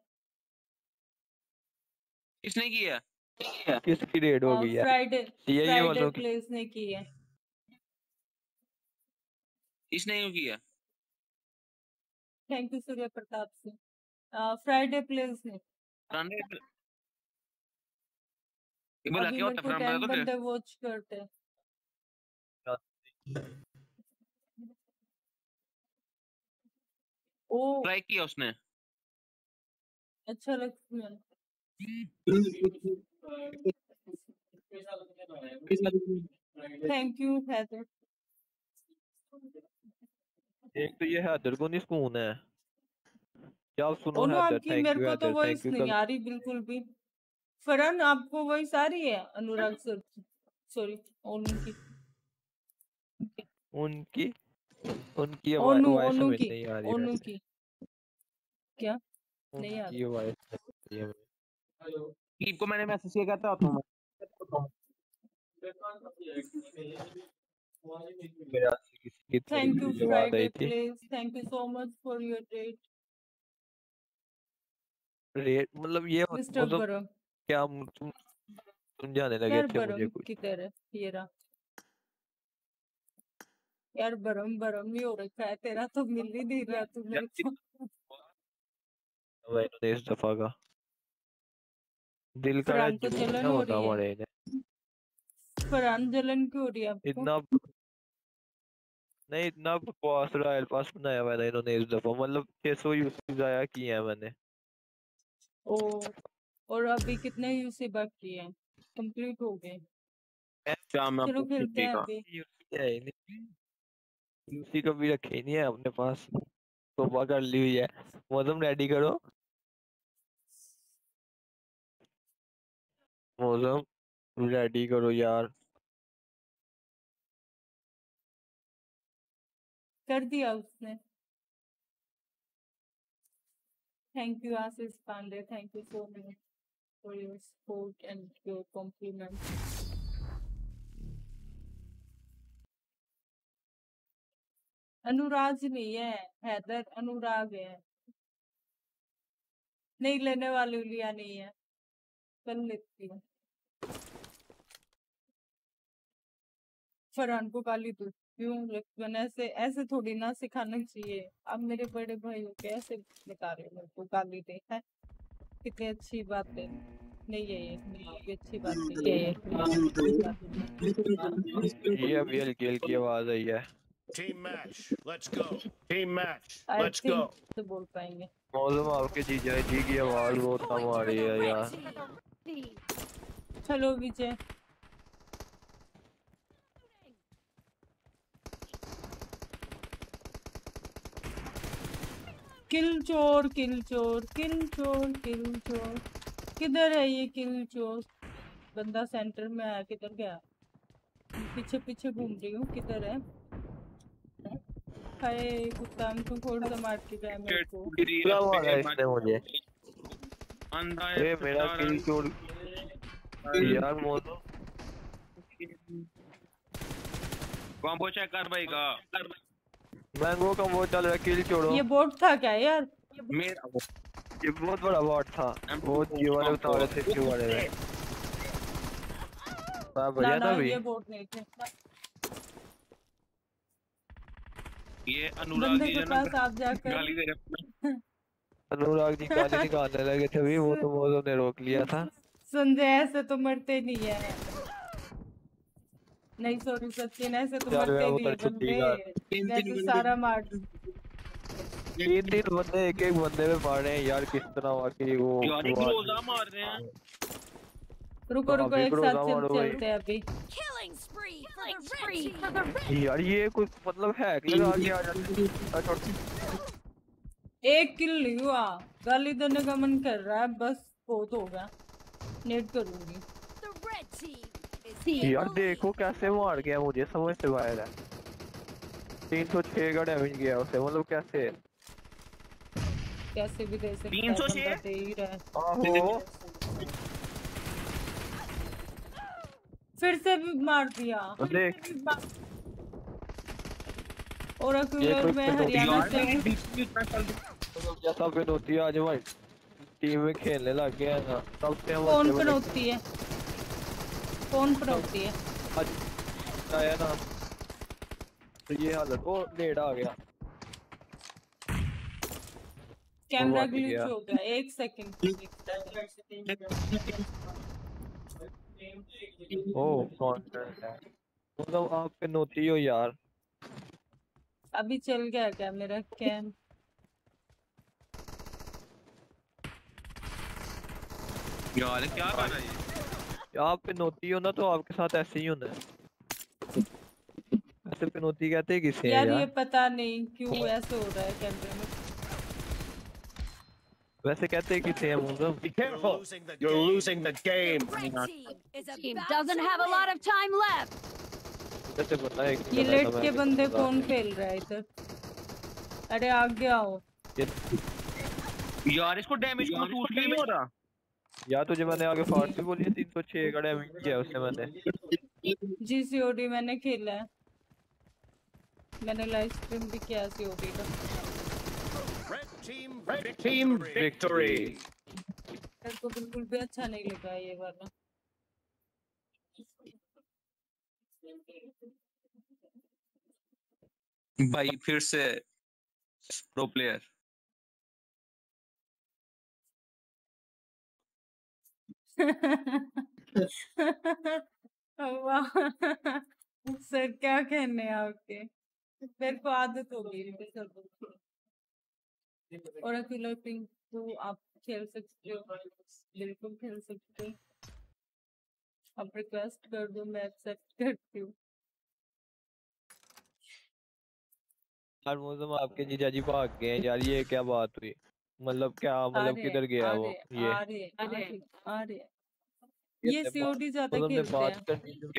किसने किया? किसकी रेड हो गई है? फ्राइडे प्लेस ने की है। इसने क्यों किया? Thank you Surya Pratap Singh. Friday plays ने फ्रांडे बोला अभी क्या मेरे होता को है 10 तो बंदे वॉच करते हैं। ओ ट्राई किया उसने। अच्छा लगता है। Thank you Haider. एक तो ये हैदर को नहीं सुकून है। क्या सुनो ओनो हैदर, आपकी थैंक मेरे यू को तो हैदर, वॉइस थैंक यू। नहीं आ रही बिल्कुल भी। फरहान आपको वॉइस आ रही है अनुराग सर की? सॉरी ओनू की। उनकी उनकी ओनू वॉइस ओनू में की नहीं आ रही ओनू वैसे। की क्या नहीं आ उनकी वॉइस नहीं आ रही। कीप को मैंने मैसेज किया था तो मेरे हाथ से किसी की थोड़ी थैंक यू सी आवाज फ्राइडे आई थी। Plays. Thank you so much for your date rate मतलब ये मिस्टर मतलब बरम। क्या तुम समझाने लगे यार थे मुझे बरम कुछ। किधर है ये रहा। यार बरम बरम ही हो रखा है तेरा तो मिल ही नहीं रहा तू मेरे को। इन्होंने इस दफा का दिल का फरहान को जुनून जलन है हो होता रही है। हमारे इन्हें। फरहान जलन क्यों हो रही है आपको? इतना नहीं, इतना बकवास रॉयल पास बनाया मैंने इन्होंने इस दफा, मतलब 600 यूसेज आया किया है मैंने। ओ और अभी कितने यूसी बाकी हैं? कंप्लीट हो गए। शाम में चलो आपको खेलते छुट्टी हैं का अभी। यूसी है ही नहीं, यूसी कभी रखे ही नहीं है अपने पास। तोबा कर ली हुई है। मौसम रेडी करो, मौसम रेडी करो यार। कर दिया उसने। Thank you Ashish Pandey. Thank you so much for your support and your compliment. Anurag नहीं है हैदर, अनुराग है। नहीं लेने वाली लिया नहीं है, कर लेती हूँ। फरहान को गाली दो क्यों? लेकिन ऐसे ऐसे थोड़ी ना सिखाना चाहिए। अब मेरे बड़े भाई हो के ऐसे बता रहे हो मेरे को गाली दे है। कितनी अच्छी बात है। नहीं है ये बिल्कुल भी अच्छी बात नहीं है ये। ये अभी हल्की हल्की आवाज आई है। Team match. Let's go. Team match. I Let's go. Think तो बोल पाएंगे। मौसम आपके जीजा जी की आवाज बहुत कम आ रही है यार। चलो विजय। किल चोर किल चोर किल चोर किल चोर। किधर है ये किल चोर? बंदा सेंटर में आया, किधर गया? पीछे पीछे घूम रही हूँ, किधर है? हाय कुत्ता हमको फोड़ से मार के गया मेरे को। क्या मारा इसने मुझे? ये मेरा किल चोर यार। मौसम कॉम्बो चेक कर भाई का। मैंगो का वो चल रहा है, किल छोड़ो। ये बोट था क्या यार? मेरा ये बहुत बड़ा बॉट था। वो ये वाले बता रहे थे क्यों वाले में। बढ़िया ना था भी। ये बोट नहीं थे। ये अनुराग बंदे जी के जो ना पास आप जाकर गाली दे रहे हैं। अनुराग जी गाली निकालने लगे थे भी, वो तो मौसम ने रोक लिया था। संजय ऐसे तो मरते नहीं है। नहीं सॉरी सचिन, ऐसे तो चल मरते वो नहीं तो है छुट्टी बंदे। का मैं तो सारा मार। 3 बंदे एक एक बंदे पे पा रहे हैं यार, किस तरह वाकई वो यार एक रोजा मार रहे हैं। रुको रुको एक साथ चलते हैं अभी। Killing spree for the red team. यार ये कुछ मतलब हैक लगा के आ जाते। एक किल नहीं हुआ, गाली देने का मन कर रहा है, बस बहुत हो गया। नेट करूंगी। The red team is in यार the देखो lead. कैसे मार गया, मुझे समझ से बाहर है। 306 का डैमेज गया उसे, मतलब कैसे कैसे भी दे सकता है 306? बंदा, दे ही रहा है। आहो फिर से भी मार दिया। देख और अक्यूलर में हरियाणा से जैसा होती है आज भाई टीम में खेलने लग गया ना, तब से हम कौन पनौती है? कौन पनौती है? आज आया ना तो ये हालत। वो लेट आ गया। कैमरा बढ़ ग्लिच गया। हो गया, 1 सेकंड। ओह कॉन्टेंट है, मतलब आप पे नोती हो यार। अभी चल गया क्या मेरा कैम? यार क्या कर रहा है ये? आप पे नोती हो ना तो आपके साथ ऐसे ही होना है। ऐसे पे नोती कहते हैं किसे यार ये यार? पता नहीं क्यों ऐसे हो रहा है कैमरे में। वैसे कहते हैं किसे हैं मुंगम? Be careful. You're losing the game. Red team doesn't have a lot of time left. कैसे पता है ये लेट के बंदे कौन खेल रहा है इधर? अरे आगे आओ। यार इसको डैमेज को महसूस नहीं हो रहा। या तुझे मैंने आगे फारसी बोली है, 306 का डैमेज किया उससे मैंने। जी सीओडी मैंने खेला है, मैंने लाइव स्ट्रीम भी किया सीओडी का। Red team victory. मेरे को बिल्कुल भी अच्छा नहीं लगा ये वाला। भाई फिर से प्रो प्लेयर। वाह सर क्या कहने हैं आपके? मेरे को आदत हो गई इनके सब। और अकेला पिंक तो आप खेल सकते हो, बिल्कुल खेल सकते हो। आप रिक्वेस्ट कर दो, मैं एक्सेप्ट करती हूँ। यार मौसम आपके जीजाजी भाग गए हैं यार, ये क्या बात हुई? मतलब क्या, मतलब किधर गया वो? ये आ रहे ये सीओडी ज्यादा खेलते हैं।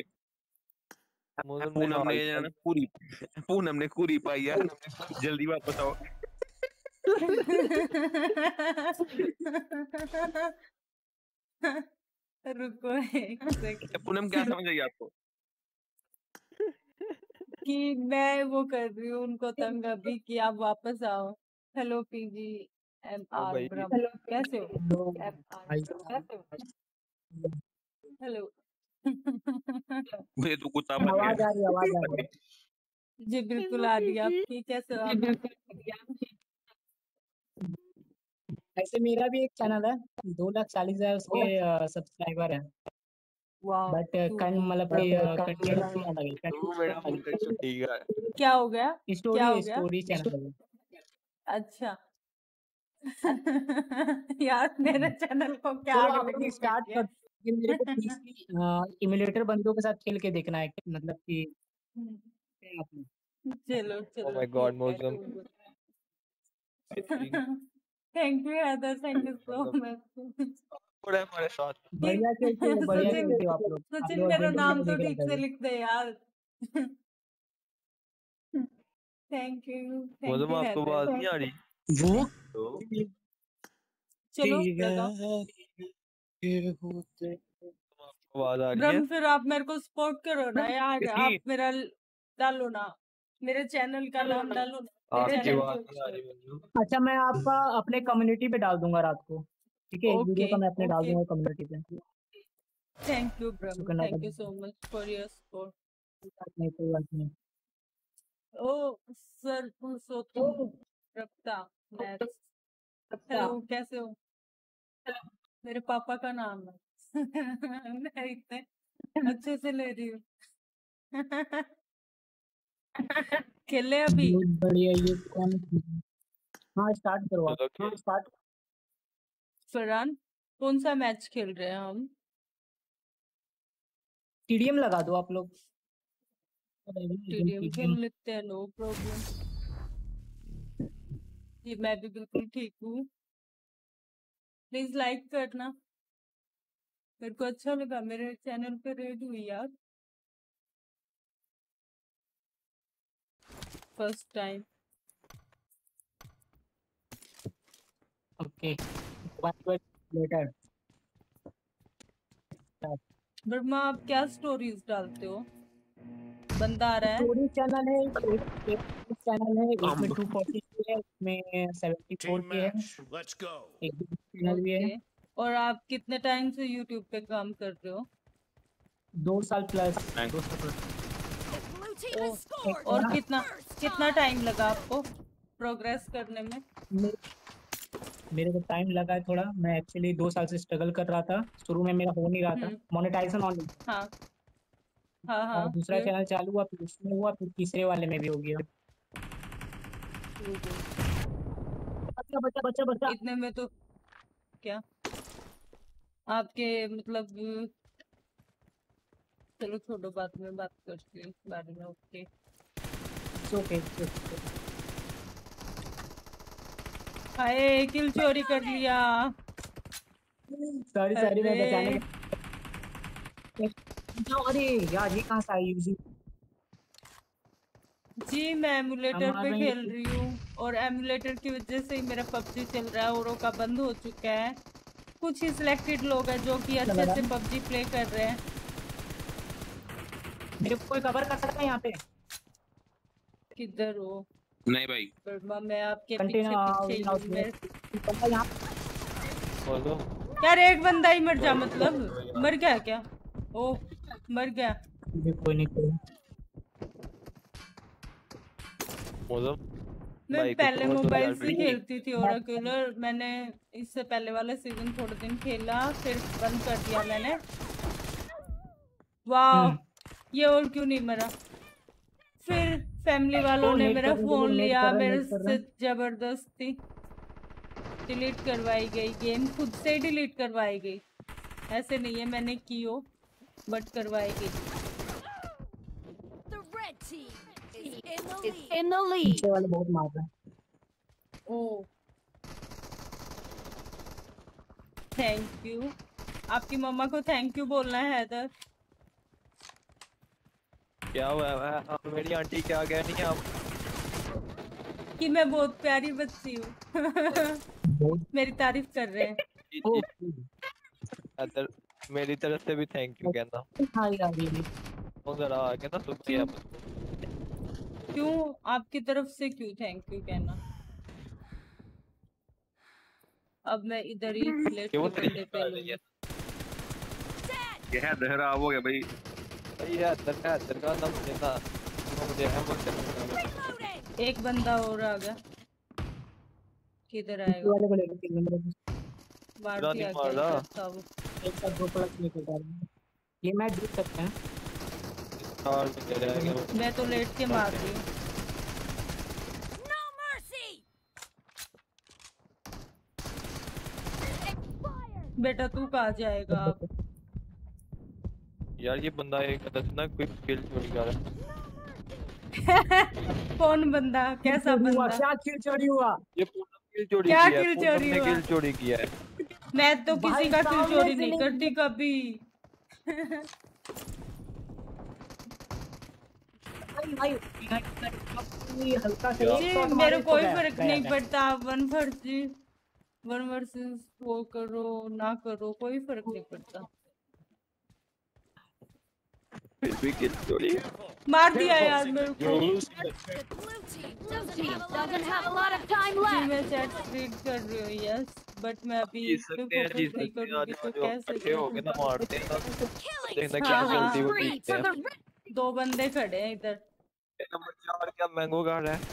पूनम ने पूरी पाई यार, जल्दी वापस आओ। रुको एक सेकंड। पूनम क्या समझ आई आपको? कि मैं वो कर रही हूँ उनको तंग अभी कि आप वापस आओ। हेलो पीजी एम आर ब्रह्म, कैसे हो? हेलो मुझे तो कुछ आवाज आ रही है। जी बिल्कुल आ रही है आपकी, कैसे हो आप? ऐसे मेरा भी एक चैनल है, 2,40,000 उसके सब्सक्राइबर है। बट मतलब क्या हो गया? Story channel. अच्छा यार मेरे चैनल को क्या स्टार्ट कर। मेरे को इमुलेटर बंदों के साथ खेल के देखना है, मतलब कि चलो ओह माय गॉड मौसम। थैंक यू अदर, थैंक यू सो मच। बड़े हमारे साथ बढ़िया खेलते हो आप लोग। सचिन मेरा नाम तो ठीक से लिख दे यार। थैंक यू मौसम, आपको आवाज नहीं आ रही? चलो आवाज आ रही है? ब्रह्म फिर आप मेरे को सपोर्ट करो ना यार, आप मेरा डालो ना, मेरे चैनल का नाम डालो ना। आपकी आवाज नहीं आ रही मौसम। अच्छा मैं आपका अपने कम्युनिटी पे डाल दूंगा रात को, ठीक है? वीडियो का मैं अपने डाल दूंगा कम्युनिटी पे। Thank you Brahm, thank you so much for your support. कोई बात नहीं। ओ सर पुरुषोत्तम रक्ता मैथ्स, हेलो कैसे हो? मेरे पापा का नाम है। मैं इतने अच्छे से ले रही हूँ। खेले अभी? बढ़िया। ये कौन? हाँ स्टार्ट करो आप। स्टार्ट। फरहान कौन सा मैच खेल रहे हैं हम? टीडीएम लगा दो आप लोग। टीडीएम खेल लेते हैं, नो प्रॉब्लम। जी मैं भी बिल्कुल ठीक हूँ। प्लीज लाइक करना, मेरे को अच्छा लगा, मेरे चैनल पे रेड हुई यार first time. Okay later. Brahma आप क्या स्टोरीज डालते हो? बंदा आ रहा है। स्टोरी चैनल है, एक चैनल है, इसमें 240 के है, इसमें 74 के है, एक चैनल भी है। और आप कितने टाइम से यूट्यूब पे काम कर रहे हो? 2 साल प्लस। और कितना टाइम लगा आपको प्रोग्रेस करने में? मेरे को टाइम लगा है थोड़ा। मैं एक्चुअली 2 साल से स्ट्रगल कर रहा था। शुरू में मेरा हो नहीं रहा था, मोनेटाइजेशन ऑन नहीं था। हाँ हाँ हाँ, दूसरा फिर चैनल चालू हुआ, फिर उसमें हुआ, फिर तीसरे वाले में भी हो गया। बच्चा बच्चा बच्चा बच्चा। इतने में तो क्या आपके मतलब, चलो छोड़ो, बात में बात करती हूँ इस बारे में। Okay okay. हाय, किल चोरी कर लिया। सॉरी सॉरी, मैं बचाने अरे का। अरे यार, ये कहाँ से आई यूजी? जी, मैं एमुलेटर मार पे रहे खेल हैं। रही हूँ और एमुलेटर की वजह से ही मेरा पबजी चल रहा है, औरों का बंद हो चुका है। कुछ ही सिलेक्टेड लोग हैं जो कि अच्छे से पबजी प्ले कर रहे हैं। मेरे को कोई कवर कर सकता है यहाँ पे? किधर हो? नहीं भाई, बर्मा, मैं आपके पीछे कंटेनर पीछे इन ही हाउस हूँ। में मैं यहाँ। बोलो। यार, एक बंदा ही मर जा, मतलब मर गया क्या? ओ, मर गया। कोई नहीं, कोई बोलो मैं भाई को पहले कवर दो मोबाइल यार से प्लीज। खेलती थी ओरेकलर। मैंने इससे पहले वाला सीजन थोड़े दिन खेला, फिर बंद कर दिया मैंने। वाह, ये और क्यों नहीं मरा? फिर फैमिली वालों ने नेट मेरा कर रहे हैं, फोन नेट लिया, कर रहे हैं, मेरे नेट कर रहे से हैं। जबरदस्ती डिलीट करवाई गई। गेम खुद से डिलीट करवाई गई, ऐसे नहीं है मैंने की हो, बट करवाई गई। The red team is in the lead. पीछे वाले बहुत मार रहे हैं। Oh, thank you. आपकी मम्मा को थैंक यू बोलना है हैदर। क्या हुआ है? आप मेरी आंटी क्या कह रही हैं आप? कि मैं बहुत प्यारी बच्ची हूँ। मेरी तारीफ कर रहे हैं। अदर मेरी तरफ से भी थैंक यू कहना। हाँ यार, ये वो जरा आगे ना शुक्रिया। क्यों? आपकी तरफ से क्यों थैंक यू कहना? अब मैं इधर ही लेट क्यों के बंदे पे लूंगी। ये है दहरा हो गया भाई। ये अंदर का नाम लेना मुझे है वो। एक बंदा और आ गया, किधर आएगा? वाले को लेकर खेलने मेरे को। मार पूरा दिया नहीं क्या मार रहा। इधर था वो? एक साथ 2 प्लस लेकर जा रहे हैं। ये मैच जीत सकते हैं। और भी दे रहा है। मैं तो लेट के मार रही हूँ। No mercy. बेटा तू कहाँ जाएगा अब? यार ये बंदा एक ना कोई किल चोरी कर रहा कौन बंदा? कैसा बंदा? क्या किल चोरी हुआ? ये पूनम किल चोरी क्या किया है। किल पूनम चोरी ने हुआ? किल चोरी किया है। मैं तो किसी भाई का किल सामने चोरी से नहीं नहीं करती कभी। भाई हल्का सा एक जी, शॉट मेरे मारे तो कोई गया, फर्क गया, नहीं गया। पड़ता। वन वर्सेस वो करो ना करो, कोई फर्क नहीं पड़ता। फिर भी किल चोरी। मार दिया यार मेरे को। You're losing the The game. blue team Blue doesn't team have a lot of doesn't have a time lot of time जी, left. मैं चैट रीड कर रही हूँ, यस, बट मैं अभी जीत इस पे सकते हैं फोकस नहीं आज करूँगी तो जो कैसे इकट्ठे हो गए ना मारते हैं ना। Killing देखना हाँ क्या हाँ, जल्दी वो spree जीतते for हैं। the red. 2 बंदे खड़े हैं इधर। नंबर 4 क्या मैंगो कार्ड है?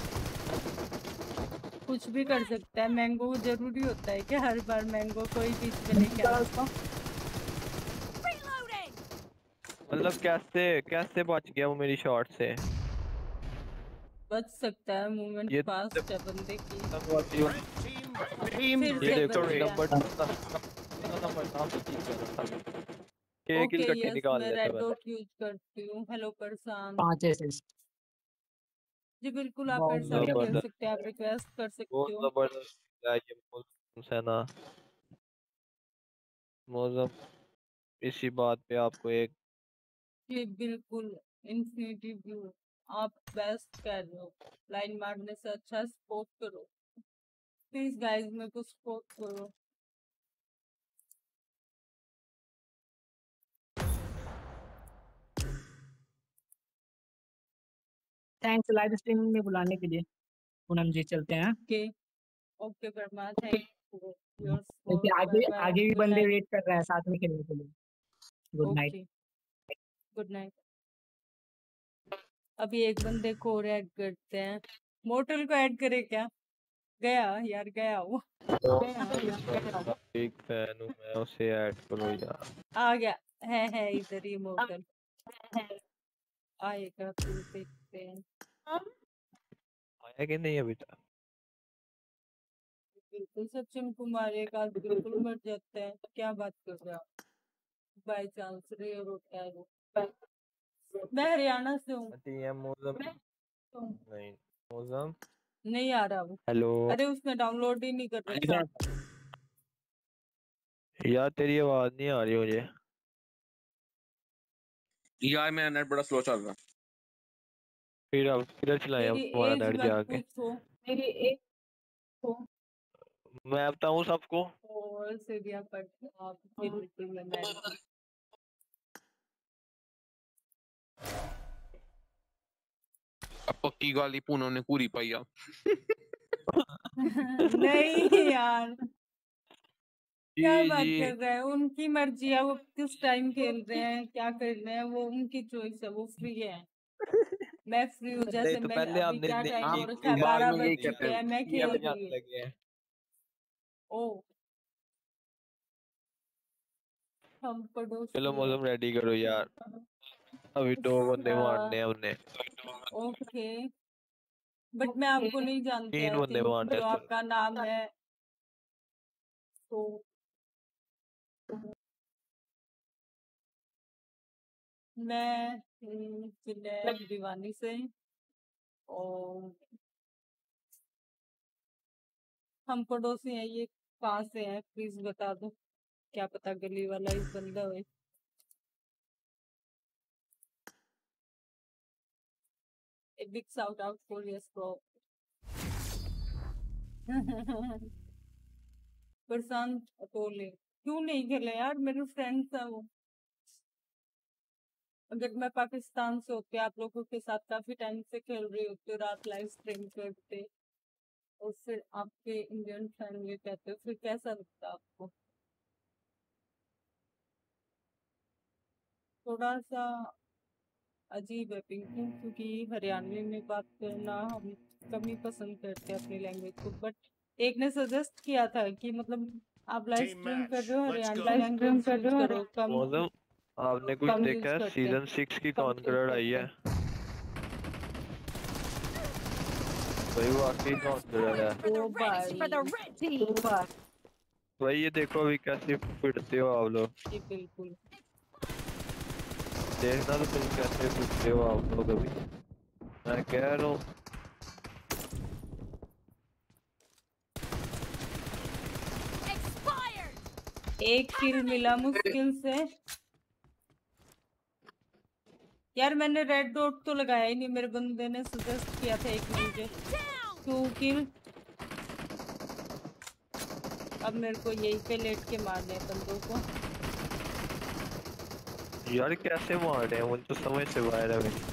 कुछ भी कर सकता है। मैंगो जरूरी होता है कि हर बार मैंगो कोई बीच में लेके आ? Reloading. मतलब कैसे कैसे बच गया वो मेरी शॉट से? बच सकता है, मूवमेंट ये फास्ट है बंदे की। Team फिर ये से देखो बच गया। नंबर नंबर नाम से चीज कर रहा था कि ओके, किल इकट्ठे यस, निकाल मैं लेते रेड मैंने। डॉट यूज करती हूँ। हेलो परसान 5 असिस्ट। जी, बिल्कुल आप बहुत मेरे साथ बढ़िया। खेल जबरदस्त, सकते हैं, आप रिक्वेस्ट कर बहुत सकते हो। जबरदस्त है ये मौसम है ना। मौसम इसी बात पे आपको एक जी बिल्कुल, इन्फिनिटी व्यू, आप बेस्ट कर रहे हो। लाइन मारने से अच्छा सपोर्ट करो प्लीज गाइस, मेरे को सपोर्ट करो। थैंक्स लाइव स्ट्रीमिंग में बुलाने के लिए। पूनम जी चलते हैं। Okay okay Brahma, thank you your देखिए सपोर्ट। बाय आगे बाय, आगे भी गुड बंदे नाइट। वेट कर रहे हैं साथ में खेलने के लिए। Good night. Okay, good night. अभी एक बंदे को और ऐड करते हैं। मोटल को ऐड करे क्या? गया यार, गया वो। एक फैन हूँ मैं, उसे ऐड करो यार। आ गया है इधर ही मोटल आएगा, तो देखते हैं। आया कि नहीं अभी तक? बिल्कुल सचिन कुमार एक आज बिल्कुल मर जाता है, क्या बात कर रहे हो आप? बाई चांस रेयर होता है वो। मैं हरियाणा से हूँ। टीएम मौसम नहीं, मौसम नहीं आ रहा वो। हेलो अरे उसने डाउनलोड ही नहीं कर रखा। यार, तेरी आवाज नहीं आ रही मुझे यार मेरा नेट बड़ा स्लो चल रहा है। फिर अब किधर चलाए मेरी तुम्हारा एज नेट मत जाके? पूछो, मेरी एज को मैं बताऊँ सबको? और से दिया पर आप बिल्कुल मैं मैरिड। अब पक्की गाली पूनम ने पूरी पाई आ। नहीं यार, क्या जी बात जी कर रहे हैं? उनकी मर्जी है, वो किस टाइम खेल रहे हैं, क्या कर रहे हैं, वो उनकी चॉइस है, वो फ्री है। मैं फ्री हूँ, नहीं जैसे तो मैं पहले अभी आपने क्या टाइम हो रखा है, दिमाग 12 में बज यही चुके कहते हैं, मैं ये खेल रही बजाने हूँ। लगे हैं। ओ हम चलो पड़ोसी मौसम रेडी करो यार, अभी 2 बंदे मारने हैं हमने। ओके, बट मैं आपको नहीं जानती 3 आई बंदे थिंक, मारने जो हैं। आपका नाम है तो मैं जिले दीवानी से, और हम पड़ोसी हैं। ये कहाँ से हैं प्लीज बता दो, क्या पता गली वाला इस बंदा हो। A big shout out for yes bro। प्रशांत अतोले क्यों नहीं खेले यार, मेरे फ्रेंड्स हैं वो। अगर मैं पाकिस्तान से होते, आप लोगों के साथ काफी टाइम से खेल रही होती, रात लाइव स्ट्रीम करते, और फिर आपके इंडियन फ्रेंड ये कहते, फिर कैसा लगता आपको? थोड़ा सा अजीब है पिंकू, क्योंकि हरियाणवी में बात करना हम कम ही पसंद करते हैं अपनी लैंग्वेज को। बट एक ने सजेस्ट किया था कि मतलब आप लाइव स्ट्रीम कर रहे हो, हरियाणवी लैंग्वेज यूज करो, कम मौसम आपने कुछ कम देखा यूज है? करते हैं। सीजन 6 की कॉन्करर आई है भाई, वाकई कॉन्करर है ओ भाई, For the red team. भाई। ये देखो अभी कैसे पिटते हो आप लोग, जी बिल्कुल। देखना तो तुम कैसे पिटते हो आप लोग अभी, मैं कह रहा हूँ। एक किल मिला मुश्किल से यार, मैंने रेड डॉट तो लगाया ही नहीं, मेरे बंदे ने सजेस्ट किया था एक मुझे 2 किल। अब मेरे को यहीं पे लेट के मारने हैं बंदों को। यार कैसे मार रहे हैं, मुझे तो समझ से बाहर है भाई।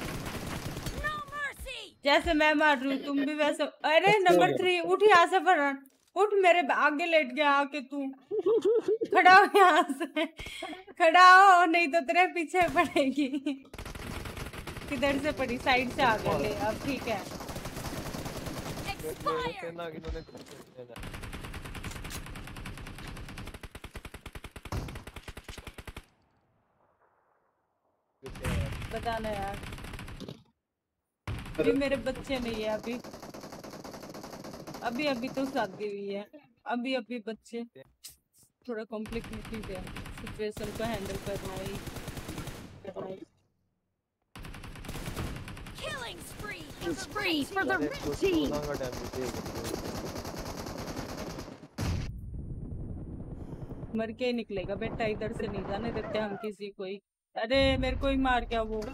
जैसे मैं मार रही हूँ तुम भी वैसे। अरे नंबर 3 उठ यहाँ से, फरहान उठ, मेरे आगे लेट गया आके तू। खड़ा हो यहाँ से, खड़ा हो, नहीं तो तेरे पीछे पड़ेगी। किधर से पड़ी? साइड से आ गए ले, अब ठीक है। बताना यार, अभी मेरे बच्चे नहीं है, अभी अभी अभी तो शादी हुई है, अभी अभी बच्चे थोड़ा कॉम्प्लिकेटेड है, सिचुएशन को हैंडल करना ही। Spree for the red team. मर के ही निकलेगा बेटा, इधर से नहीं जाने देते हम किसी को ही। अरे मेरे को ही मार क्या वो।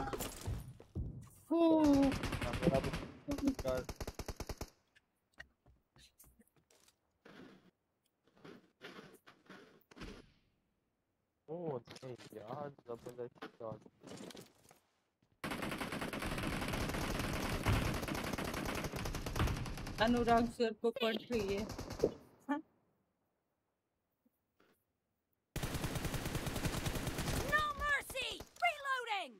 यार जबरदस्त शॉट। अनुराग सर को पड़ रही है। No mercy. Reloading.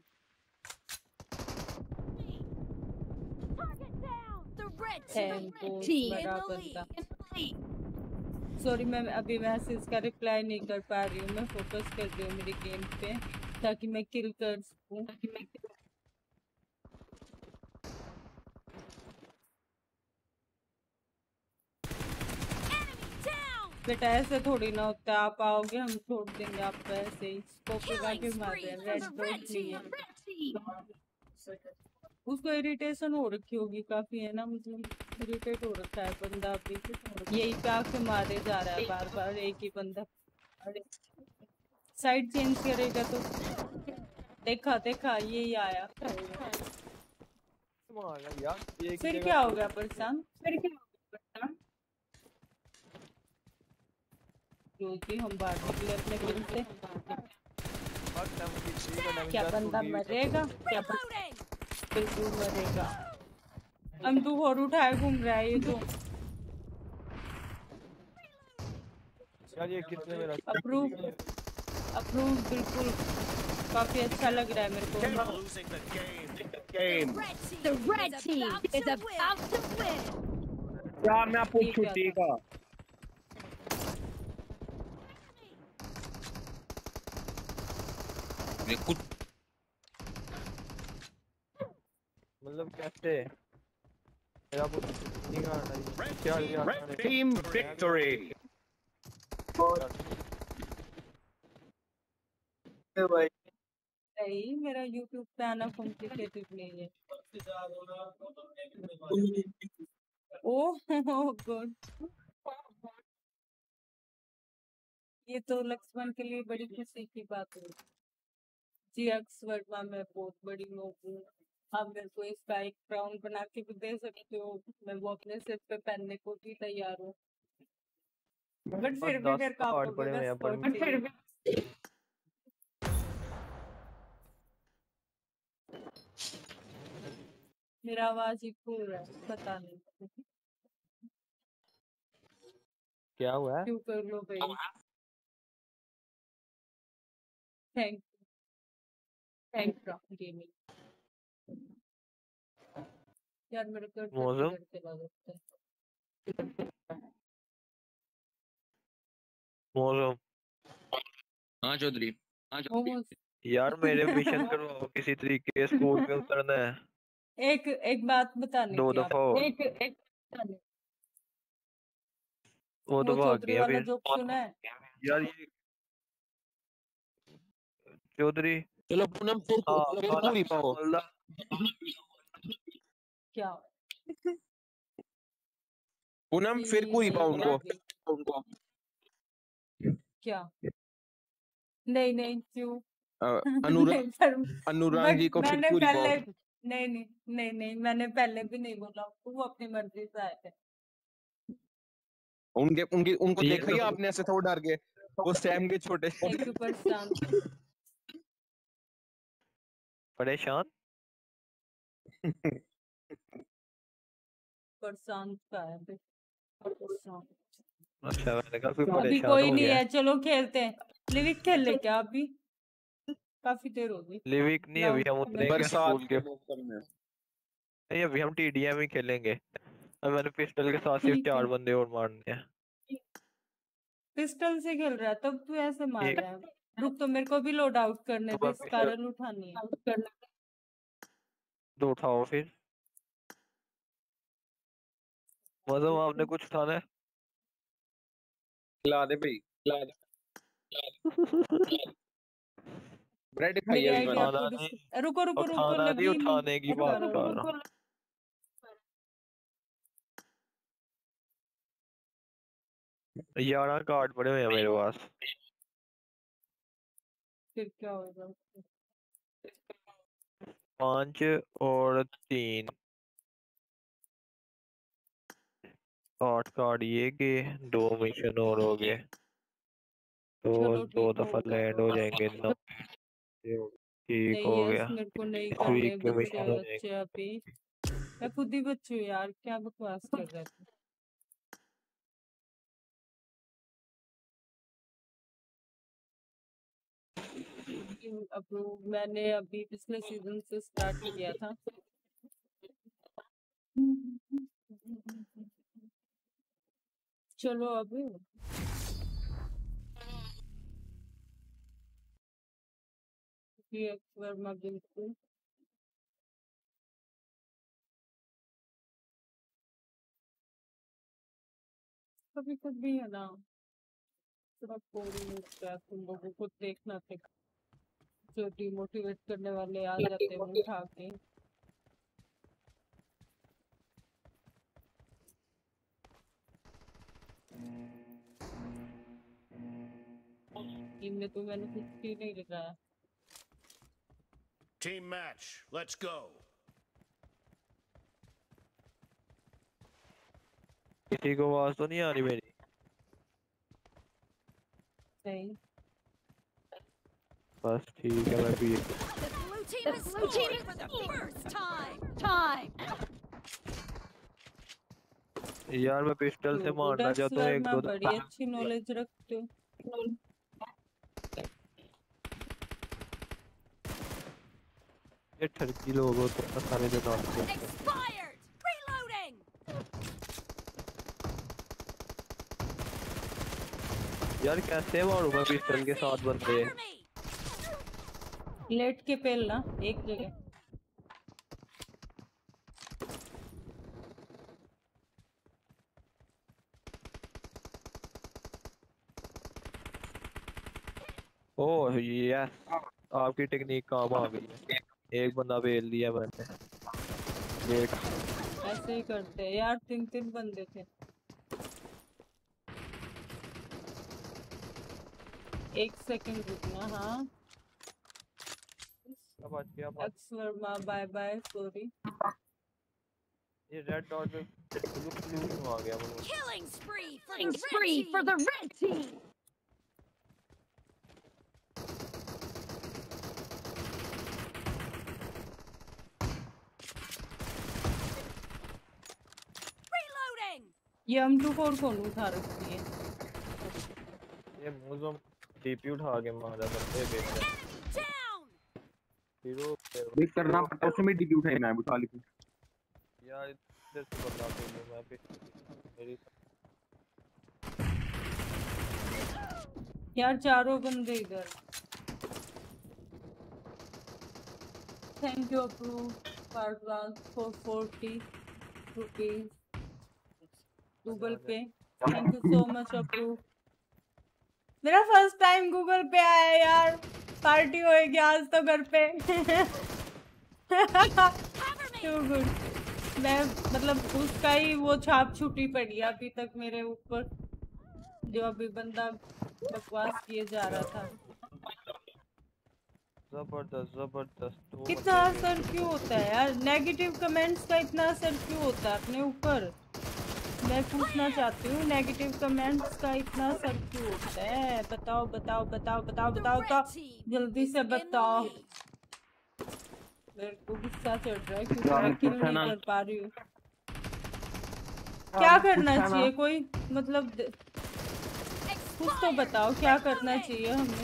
Target down. The red team बहुत in बड़ा the बंदा। lead. सॉरी मैं अभी मैसेज का रिप्लाई नहीं कर पा रही हूँ, मैं फोकस कर रही हूँ मेरी गेम पे ताकि मैं किल कर सकूँ। बेटा ऐसे थोड़ी ना होता है, आप आओगे हम छोड़ देंगे आपको ऐसे ही स्कोप लगा के मार रहे हैं। रेड डॉट नहीं है, उसको इरिटेशन हो रखी होगी काफी, है ना, मतलब इरिटेट हो रखा है बंदा अभी, यही पे आके मारे जा रहा है बार बार एक ही बंदा। साइड चेंज करेगा तो देखा देखा यही आया। फिर क्या हो गया परेशान, क्योंकि हम बाहर निकले अपने बिल से। क्या बंदा मरेगा, क्या बिल्कुल मरेगा। हम तो और उठाए घूम रहा है ये तो। ये कितने मेरा अप्रूव अप्रूव बिल्कुल काफी अच्छा लग रहा है मेरे को। The red team is about to win. क्या मैं आपको छुट्टी का कुछ मतलब कैसे मेरा Red team victory. नहीं मेरा YouTube पे आना कॉम्प्लिकेटेड नहीं है। ओह गुड, ये तो लक्ष्मण के लिए बड़ी खुशी की बात है जी। वर्मा मैं बहुत बड़ी लोग हूँ, आप मेरे को इसका एक क्राउन बना के भी दे सकते हो, मैं वो अपने सिर पे पहनने को भी तैयार हूँ। बट फिर भी मेरे को आपको मेरा आवाज ही फूल रहा है, पता नहीं क्या हुआ है? क्यों कर लो भाई। थैंक गेमिंग यार, मेरे को चला जाता है। मौसम हाँ चौधरी यार मेरे मिशन करवाओ किसी तरीके स्कूल में उतरना है। एक बात बतानी दो थी दफा आपको। वो तो भाग चौधरी गया वाला फिर जोक सुना है यार ये चौधरी। चलो पूनम फिर पूरी पाओ क्या पूनम फिर पूरी पाओ उनको क्या नहीं नहीं क्यों अनुराग जी को फिर मैंने पूरी पहले पाओ। नहीं मैंने पहले भी नहीं बोला, वो अपनी मर्जी से आए थे। उनको देखा ही आपने ऐसे थोड़ा डर गए, वो सैम के छोटे थैंक यू प्रशांत। परेशान प्रशांत का है प्रशांत। अच्छा मैंने कहा फिर अभी परेशान कोई हो नहीं गया। है, चलो खेलते हैं। लिविक खेल ले क्या अभी, काफी देर हो गई। लिविक नहीं अभी हम उतरेंगे स्कूल के। नहीं अभी हम टीडीएम ही खेलेंगे। अब मैंने पिस्टल के साथ सिर्फ 4 बंदे और मारने हैं। पिस्टल से खेल रहा है तब तू ऐसे मार रहा है। रुक तो मेरे को भी लोड आउट करने दे, स्कारल उठानी है। तो उठाओ फिर मतलब आपने कुछ उठाना है। खिला दे भाई खिला दे ब्रेड मेरी खाइए आईडी आपको रुको रुको रुको लगी नहीं। उठाने की बात कर रहा हूँ। यार कार्ड पड़े हुए हैं मेरे पास। फिर क्या होगा 5 और 3 8 कार्ड ये के 2 मिशन और हो गए तो 2 दफा लैंड हो जाएंगे ना। ठीक हो गया। मेरे को नहीं इस करने वीक के मिशन हो बच्चे जाएंगे। अभी मैं खुद ही बच्ची हूँ यार, क्या बकवास कर रहा है। अब मैंने अभी पिछले सीजन से स्टार्ट किया था। चलो अभी ये वर्मा बिल्कुल कभी कभी है ना थोड़ा बोरिंग लगता है तुम लोगों को देखना पे जो डिमोटिवेट करने वाले आ जाते हैं उठा के इनमें तो मैंने कुछ भी नहीं लगाया Team match, let's go. किसी को आवाज तो नहीं आ रही मेरी? नहीं बस ठीक है मैं भी The blue team is for the first time. यार मैं पिस्टल से मारना चाहता हूँ एक दो बड़ी अच्छी नॉलेज रखते हो ये ठरकी लोग होते हैं सारे जो नाचते हैं Expired. Reloading. यार कैसे मारूं मैं पिस्टल के साथ बंदे Cover me. लेट के पहलना एक जगह ओह यस आपकी टेक्निक काम आ गई है एक बंदा बेल दिया मैंने वेट ऐसे ही करते हैं यार 3 बंदे थे एक सेकंड रुकना हाँ अब आज क्या बात वर्मा बाय बाय सॉरी ये रेड डॉट पे ब्लू आ गया मुझे Killing spree for the red team. Reloading. ये M24 कौन उठा रखी है ये मुझे डीपी उठा के मारा करते बेच Down. हीरो वेट करना पड़ता है उसमें डीपी उठाई मैं उठा ली यार इधर से बदला दे मैं पे मेरी यार चारों बंदे इधर thank you approve for transfer 40 rupees Google Pay thank you so much approve मेरा फर्स्ट टाइम गूगल पे आया यार पार्टी होएगी आज तो घर पे टू गुड मैं मतलब उसका ही वो छाप छुट्टी पड़ी अभी तक मेरे ऊपर जो अभी बंदा बकवास किए जा रहा था जबरदस्त कितना असर क्यों होता है यार नेगेटिव कमेंट्स का इतना असर क्यों होता है अपने ऊपर मैं पूछना चाहती हूँ नेगेटिव कमेंट्स का इतना असर क्यों होता है बताओ बताओ बताओ बताओ बताओ बताओ जल्दी से बताओ मेरे को गुस्सा चढ़ रहा है क्योंकि मैं किल नहीं कर पा रही हूँ क्या करना चाहिए कोई मतलब कुछ तो बताओ क्या करना चाहिए हमें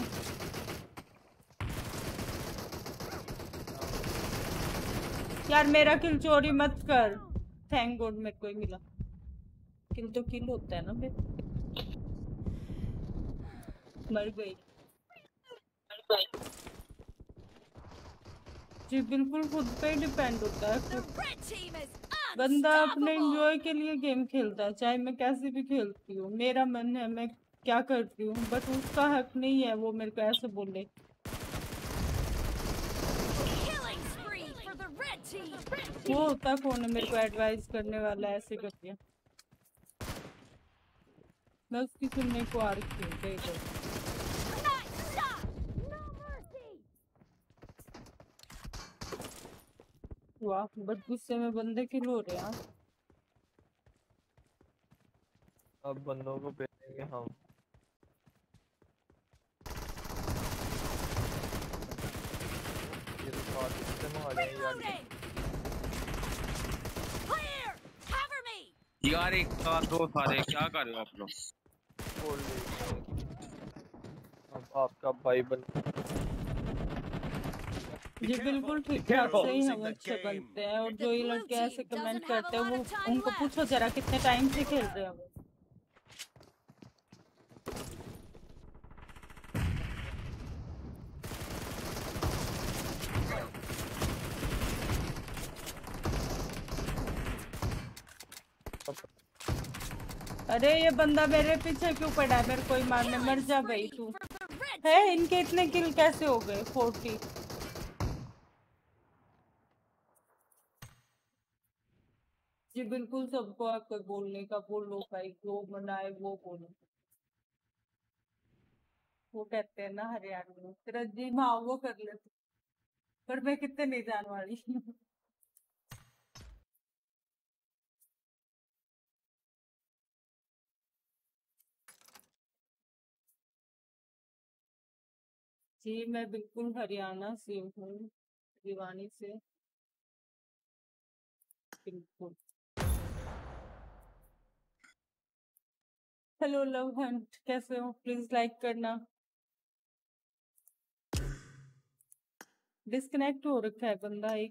यार मेरा किल चोरी मत कर थैंक गॉड मेरे को ही मिला किल तो किल होता है ना फिर मर गई जी बिल्कुल खुद पे ही डिपेंड होता है बंदा अपने एंजॉय के लिए गेम खेलता है चाहे मैं कैसे भी खेलती हूँ मेरा मन है मैं क्या करती हूँ बट उसका हक नहीं है वो मेरे को ऐसे बोले वो होता कौन है मेरे को एडवाइस करने वाला ऐसे करके मैं उसकी सुनने को आ रही हूँ वाह बट गुस्से में बंदे किल हो रहे हैं अब बंदों को भेजेंगे हम यार एक साथ दो सारे क्या कर रहे हो आप लोग अब आपका भाई बन जी बिल्कुल ठीक ठाक से ही हम अच्छे बनते हैं और जो ये लड़के ऐसे कमेंट करते हैं वो उनको पूछो जरा कितने टाइम से खेल रहे हैं वो अरे ये बंदा मेरे पीछे क्यों पड़ा है? मेरे को ही मारने। मर जा भाई तू। है इनके इतने किल कैसे हो गए? 40। जी बिल्कुल, सबको आकर बोलने का बोलो भाई, जो बनाए वो बोलो। वो कहते हैं ना हरियाणा में, तेरा जी हाँ वो कर लेते, पर मैं कितने नहीं जाने वाली। जी मैं बिल्कुल हरियाणा से हूँ, भिवानी से। बिल्कुल। हेलो लव हंट, कैसे हो? प्लीज लाइक करना। डिस्कनेक्ट हो रखा है बंदा एक।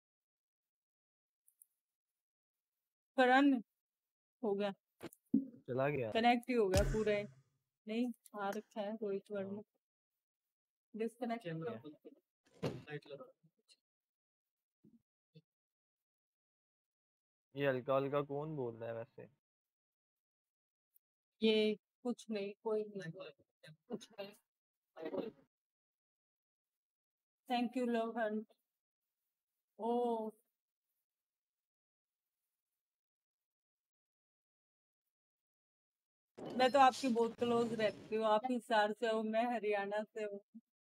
करण हो गया, चला गया। कनेक्ट ही हो गया पूरे। नहीं आ रखा है रोहित वर्मा। डिस्कनेक्ट। ये हल्का हल्का कौन बोल रहा है वैसे? ये कुछ नहीं, कोई नहीं, कुछ नहीं। Thank you love hunt. ओ मैं तो आपकी बहुत क्लोज रहती हूँ। आप हिसार से हो, मैं हरियाणा से हूँ,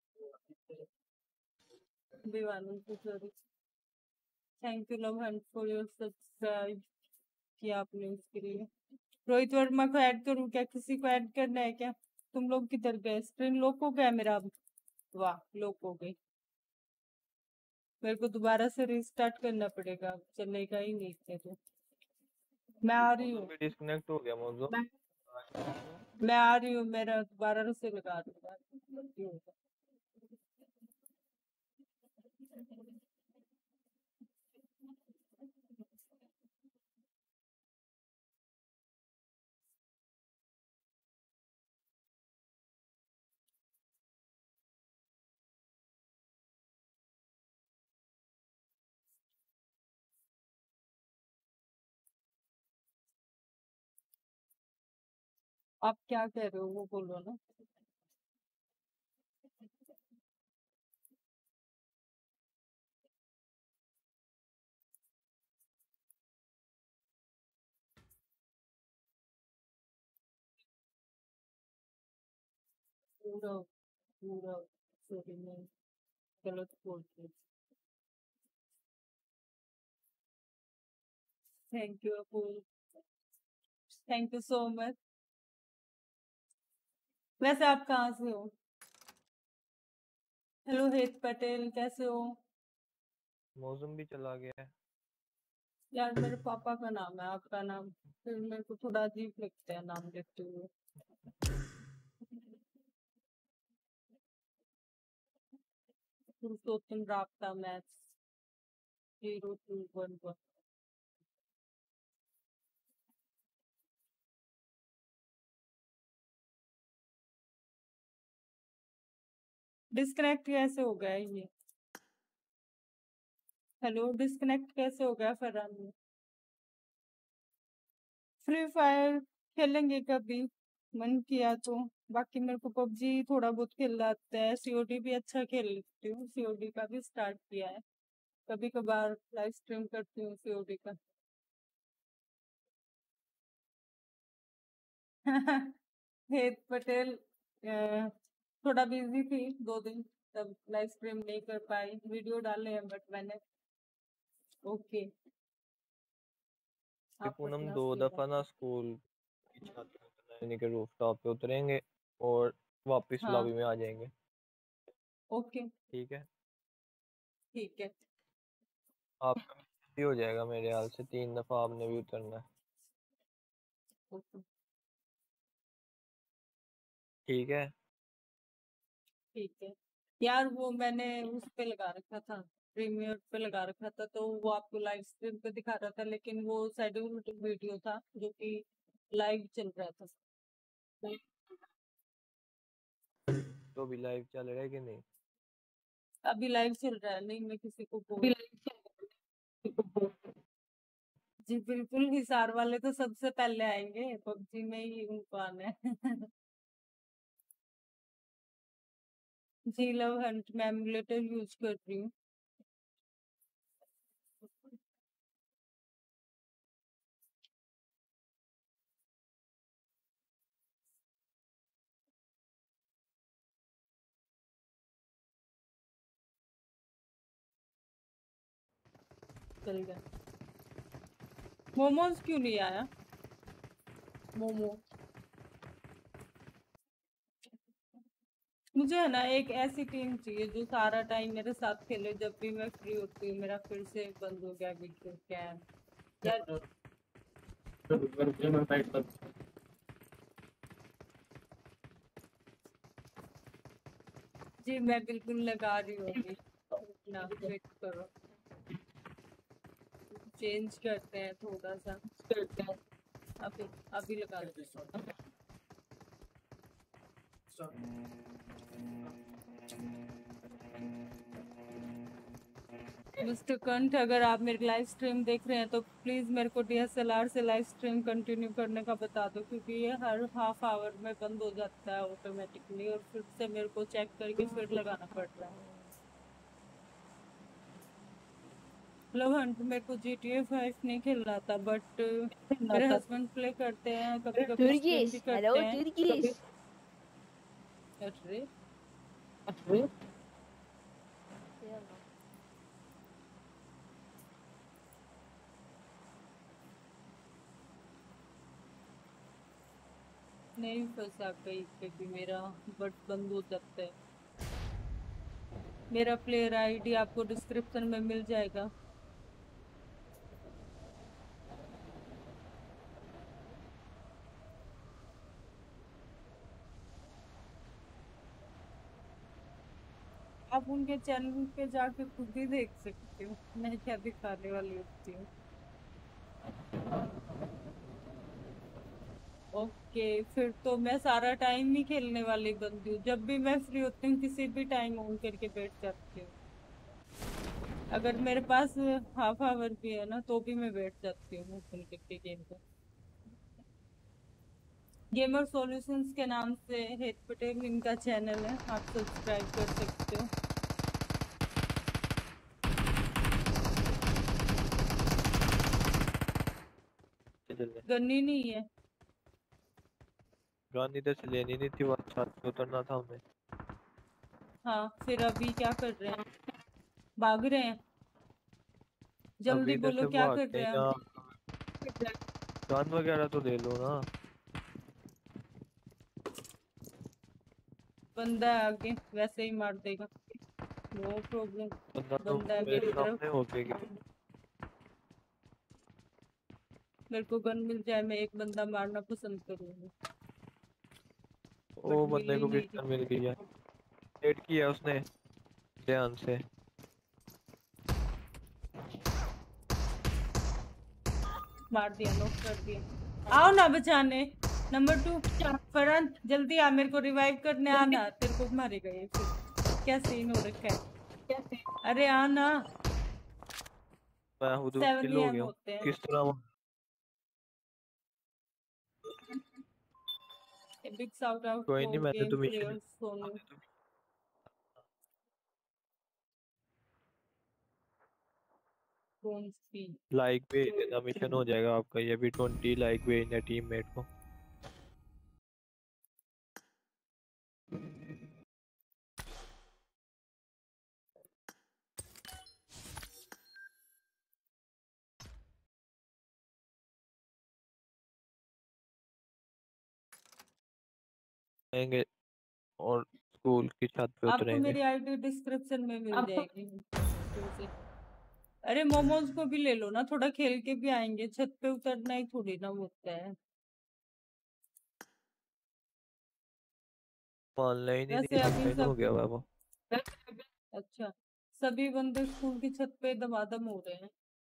भिवानी से। Sorry. Thank you love hunt for your subscribe किया आपने उसके लिए। रोहित वर्मा को ऐड करूँ क्या? किसी को ऐड करना है क्या? तुम लोग किधर गए? स्क्रीन लॉक हो गया मेरा अब। वाह, लॉक हो गई। मेरे को दोबारा से रिस्टार्ट करना पड़ेगा, चलेगा ही नहीं इतने तो। मैं आ रही हूँ, डिस्कनेक्ट हो गया मौजूद। मैं आ रही हूँ, मेरा दोबारा से लगा दूंगा। आप क्या कह रहे हो वो बोलो ना। पूरा पूरा सॉरी, मैं गलत बोल रही। थैंक यू अपूल, थैंक यू सो मच। वैसे आप कहाँ से हो? हेलो हेत पटेल, कैसे हो? मौसम भी चला गया है। यार मेरे पापा का नाम है, आपका नाम फिर मेरे को थोड़ा अजीब लगता है नाम लेते हुए। पुरुषोत्तम राबता मैथ्स 0211। डिस्कनेक्ट कैसे हो गया ये? हेलो, डिस्कनेक्ट कैसे हो गया फरहान? फ्री फायर खेलेंगे कभी, मन किया तो। बाकी मेरे को पबजी थोड़ा बहुत खेलना आता है। सीओडी भी अच्छा खेल लेती हूँ, सीओडी का भी स्टार्ट किया है। कभी कभार लाइव स्ट्रीम करती हूँ सीओडी का। हेत पटेल थोड़ा बिजी थी 2 दिन, तब लाइव स्ट्रीम नहीं कर पाई। वीडियो डाले हैं बट मैंने। ओके, आप पूनम अपना 2 दफा ना स्कूल की छत पे उतरने के रूफटॉप पे उतरेंगे और वापस हाँ लॉबी में आ जाएंगे। ओके ठीक है। ठीक है। आपका भी हो जाएगा मेरे ख्याल से, 3 दफा आपने भी उतरना है। ओके ठीक है। ठीक है। यार वो मैंने उस पे लगा रखा था, प्रीमियर पे लगा रखा था, तो वो आपको लाइव स्ट्रीम पे दिखा रहा था, लेकिन वो शेड्यूल्ड वीडियो था जो कि लाइव चल रहा था। तो भी लाइव चल रहा है कि नहीं? अभी लाइव चल रहा है। नहीं, मैं किसी को बोल जी बिल्कुल, हिसार वाले तो सबसे पहले आएंगे, पबजी में ही उनको आना है। जी लव हंट मैं एमुलेटर यूज कर रही हूँ। चल गया। मोमोज क्यों नहीं आया? मोमो मुझे है ना एक ऐसी टीम चाहिए जो सारा टाइम मेरे साथ खेले, जब भी मैं फ्री होती हूँ। मेरा फिर से बंद हो गया वीडियो कैम यार। जी मैं बिल्कुल लगा रही हूँ अभी, ना वेट करो, चेंज करते हैं थोड़ा सा, अभी अभी लगा देते हैं। मिस्टर कंठ, अगर आप मेरी लाइव स्ट्रीम देख रहे हैं तो प्लीज मेरे को DSLR से लाइव स्ट्रीम कंटिन्यू करने का बता दो, क्योंकि ये हर हाफ आवर में बंद हो जाता है ऑटोमेटिकली, और फिर से मेरे को चेक करके फिर लगाना पड़ता है। लव हंट मेरे को GTA 5 नहीं खेलना था, बट मेरे हस्बैंड प्ले करते हैं, कभी कभी स्ट्रीम भी Turkish. करते Hello, हैं Turkish. अरे नहीं फंसा कहीं पे भी मेरा, बट बंद हो जाता है। मेरा प्लेयर आईडी आपको डिस्क्रिप्शन में मिल जाएगा। आप उनके चैनल पे जाके खुद ही देख सकते हो मैं क्या दिखाने वाली होती हूँ। ओके, फिर तो मैं सारा टाइम ही खेलने वाली बंदी हूँ, जब भी मैं फ्री होती हूँ किसी भी टाइम ऑन करके बैठ जाती हूँ। अगर मेरे पास हाफ आवर भी है ना तो भी मैं बैठ जाती हूँ ओपन करके गेम को। गेमर सॉल्यूशंस के नाम से हेत पटेल इनका चैनल है, आप सब्सक्राइब कर सकते हो। गन्नी नहीं है, गानी तो लेनी नहीं थी, वहाँ छत पे उतरना था हमें। हाँ फिर अभी क्या कर रहे हैं? भाग रहे हैं? अभी जल्दी इधर बोलो से क्या कर भागते रहे हैं हैं? यहाँ, गन वगैरह तो ले लो ना। बंदा है आगे, वैसे ही मार देगा, नो प्रॉब्लम। बंदा तो बंदा है मेरे मेरी तरफ, सामने हो गया। मेरे को गन मिल जाए मैं एक बंदा मारना पसंद करूंगी, वो बट बंदे मिली को नहीं पिस्टल मिल गई है, हिट किया उसने ध्यान से। मार दिया, नॉक कर दिया। आओ ना बचाने। नंबर 2 फरहान जल्दी आ, मेरे को रिवाइव करने आना, तेरे को मारेगा ये फिर। क्या सीन हो रखा है? अरे आना, मैं खुद 7 किल हो AM गया हूँ। होते हैं। किस तरह बिग शाउट आउट कोई नहीं, फॉर मैंने गेम तो मिशन प्लेयर्स सोनू कौन सी। लाइक भेज देना, मिशन हो जाएगा आपका। ये भी 20 लाइक भेजना टीममेट को। आएंगे और स्कूल की छत पे आपको उतरेंगे। मेरी आईडी डिस्क्रिप्शन में मिल जाएगी फिर से। अरे मोमोज को भी ले लो ना, थोड़ा खेल के भी आएंगे, छत पे उतरना ही थोड़ी ना होता है। ऑनलाइन ही नहीं, वैसे अभी ऑनलाइन हो सब, गया हुआ वो। अच्छा सभी बंदे स्कूल की छत पे दमादम हो रहे हैं।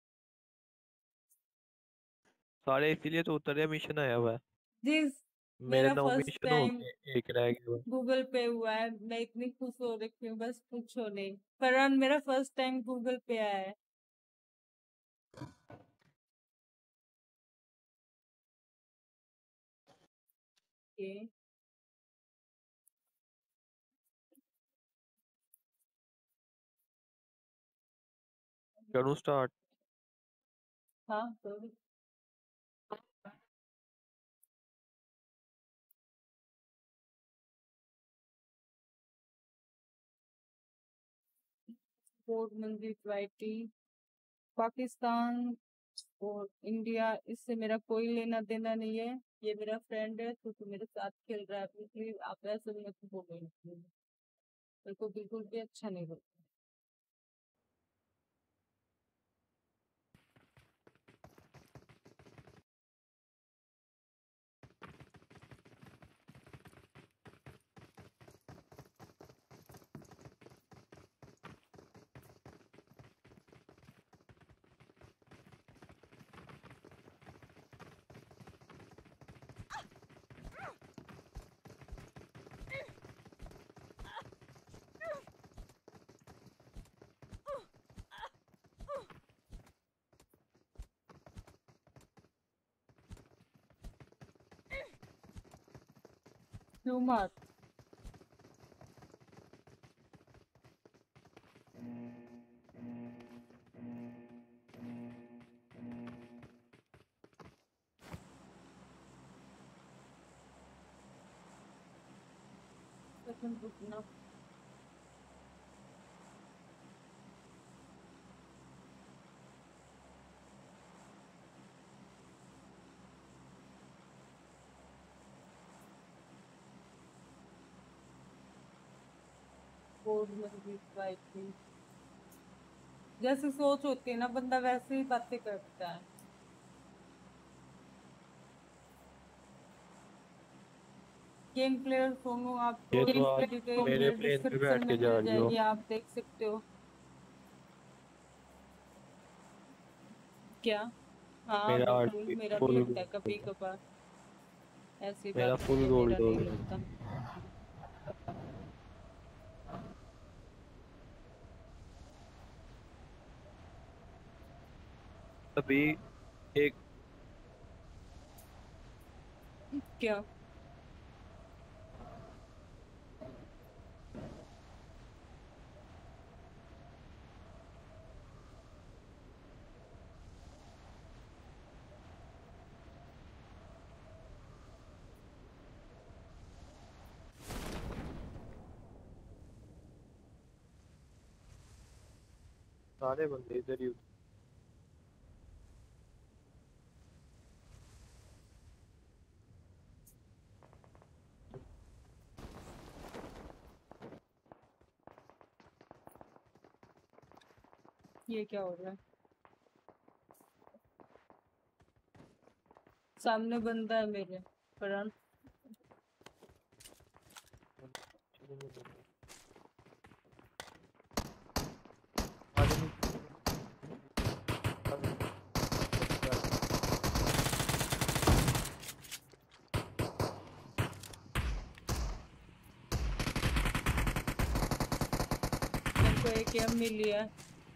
सारे इसीलिए तो उतर रहे, मिशन आया हुआ है। जिस मेरे मेरा 9 फर्स्ट मिशन हो टाइम गए, एक रह गया। गूगल पे हुआ है, मैं इतनी खुश हो रखी हूँ बस पूछो नहीं। फरहान मेरा फर्स्ट टाइम गूगल पे आया है। ओके करूँ स्टार्ट? हाँ तो फोर्ट मंजीत वाइटी पाकिस्तान और इंडिया, इससे मेरा कोई लेना देना नहीं है। ये मेरा फ्रेंड है तो मेरे साथ खेल रहा है, इसलिए आप ऐसे मत बोलो। मेरे को बिल्कुल भी अच्छा नहीं लगता। क्यों मार? रुकना फोर्ट मंजीत वाइटी, जैसे सोच होती है ना बंदा वैसे ही बातें करता है। गेम प्लेयर सोनू, आपको ये तो इसकी आज डिटेल मेरे मेरे प्लेन पे डिस्क्रिप्शन बैठ में के जा मिल रही हो। जाएगी, आप देख सकते हो। क्या? हाँ मेरा बिल्कुल, मेरा भी फुल लगता है कभी कभार, ऐसी मेरा बात नहीं फुल है मेरा गोल्ड हो नहीं गया। लगता। अभी एक क्या? सारे बंदे इधर ही ये क्या हो रहा है? सामने बंदा है मेरे करण। मेरे को एक एम मिली है।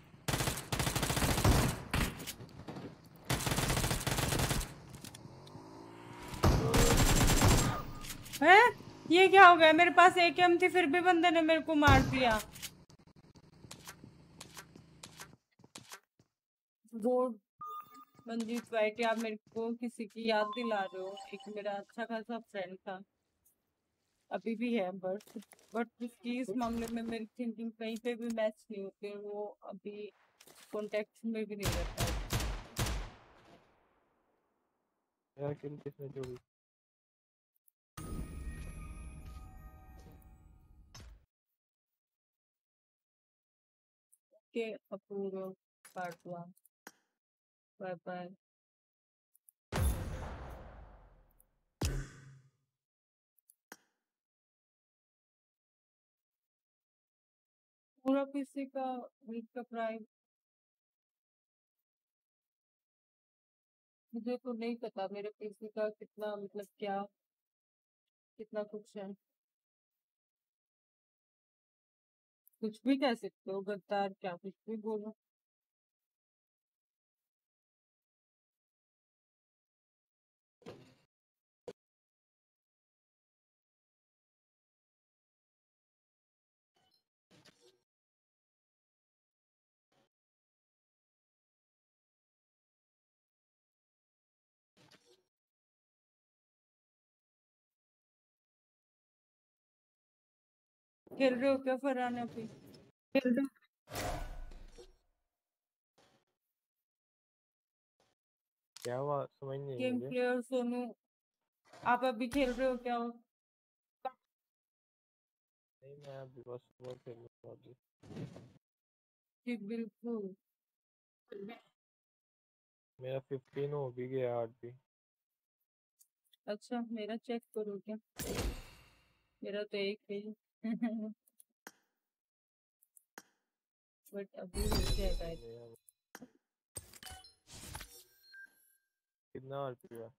हैं? ये क्या हो गया? मेरे पास एक एम थी फिर भी बंदे ने मेरे को मार दिया। गोड मंजीत वाइटी, आप मेरे को किसी की याद दिला रहे हो। एक मेरा अच्छा खासा फ्रेंड था, अभी भी है, बट उसकी इस मामले में मेरी थिंकिंग कहीं पे भी मैच नहीं होती है। वो अभी कॉन्टेक्ट में भी नहीं रहता है। यार किसने जो के अपूर्व पार्ट 1। Bye bye. पूरा पीसी का वीक का प्राइस मुझे तो नहीं पता, मेरे पीसी का कितना मतलब क्या कितना कुछ है। कुछ भी कह सकते हो गद्दार, क्या कुछ भी बोलो। खेल रहे हो क्या फरहान अभी? क्या हुआ समझ नहीं गेम मुझे। प्लेयर सोनू, आप अभी खेल रहे हो क्या? नहीं मैं अभी बस वो खेल रहा हूँ अभी। जी बिल्कुल। मेरा 15 हो भी गया आज भी। अच्छा मेरा चेक करो क्या? मेरा तो एक है बट अभी हो जाएगा। कितना आरपी हुआ?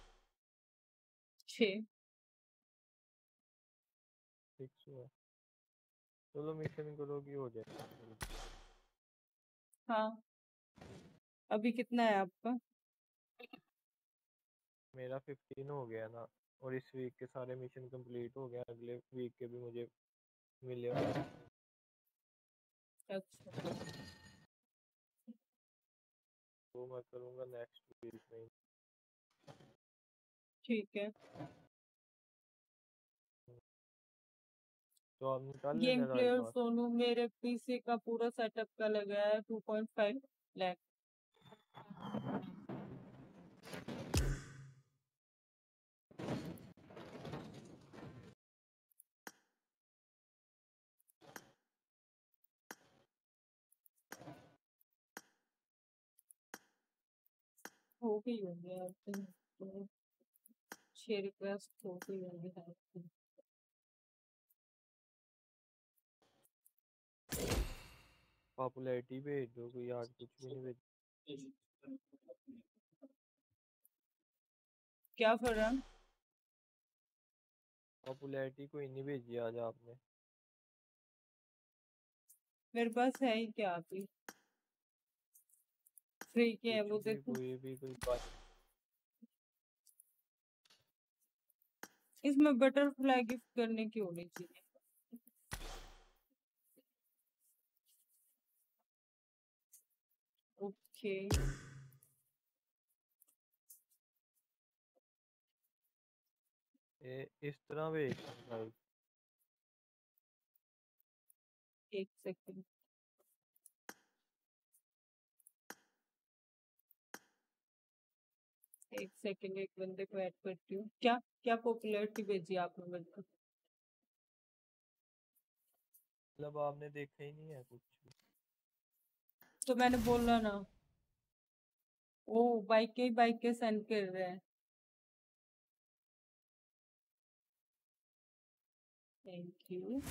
6। 6 हुआ। चलो मिशन करोगी हो जाएगा। हाँ अभी कितना है आपका? मेरा 15 हो गया ना, और इस वीक के सारे मिशन कंप्लीट हो गए, अगले वीक के भी मुझे मिले। अच्छा वो मैं करूँगा नेक्स्ट वीक में। ठीक है। तो आप निकाल गेम लेना रॉयल प्लेयर पास। सोनू, मेरे पीसी का पूरा सेटअप का लगा है 2.5 लाख। हो गई होंगे आपके तो 6 रिक्वेस्ट हो गई होंगी आपकी। पॉपुलैरिटी भेज दो कोई, आज कुछ भी नहीं भेज। क्या फरहान? पॉपुलैरिटी कोई नहीं भेजी आज आपने। मेरे पास है ही क्या अभी? फ्री के है वो कुछ भी देखो। कोई भी कोई बात। इसमें बटरफ्लाई गिफ्ट करने की होनी चाहिए। ओके इस तरह भेज भाई। एक सेकंड। एक सेकंड, एक बंदे को ऐड करती हूँ। क्या क्या पॉपुलैरिटी भेजी आपने मेरे को? मतलब आपने देखा ही नहीं है कुछ भी। तो मैंने बोला ना। ओ बाइक के सेंड कर रहे हैं। थैंक यू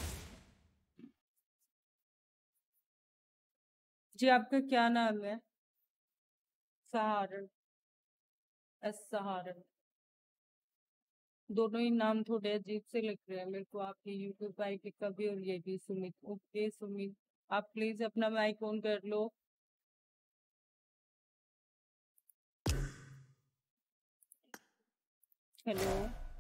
जी। आपका क्या नाम है? सहारण। सहारण। दोनों ही नाम थोड़े अजीब से लग रहे हैं मेरे को आपकी यूट्यूब आईडी का भी, और ये भी सुमित। ओके सुमित, आप प्लीज अपना माइक ऑन कर लो। हेलो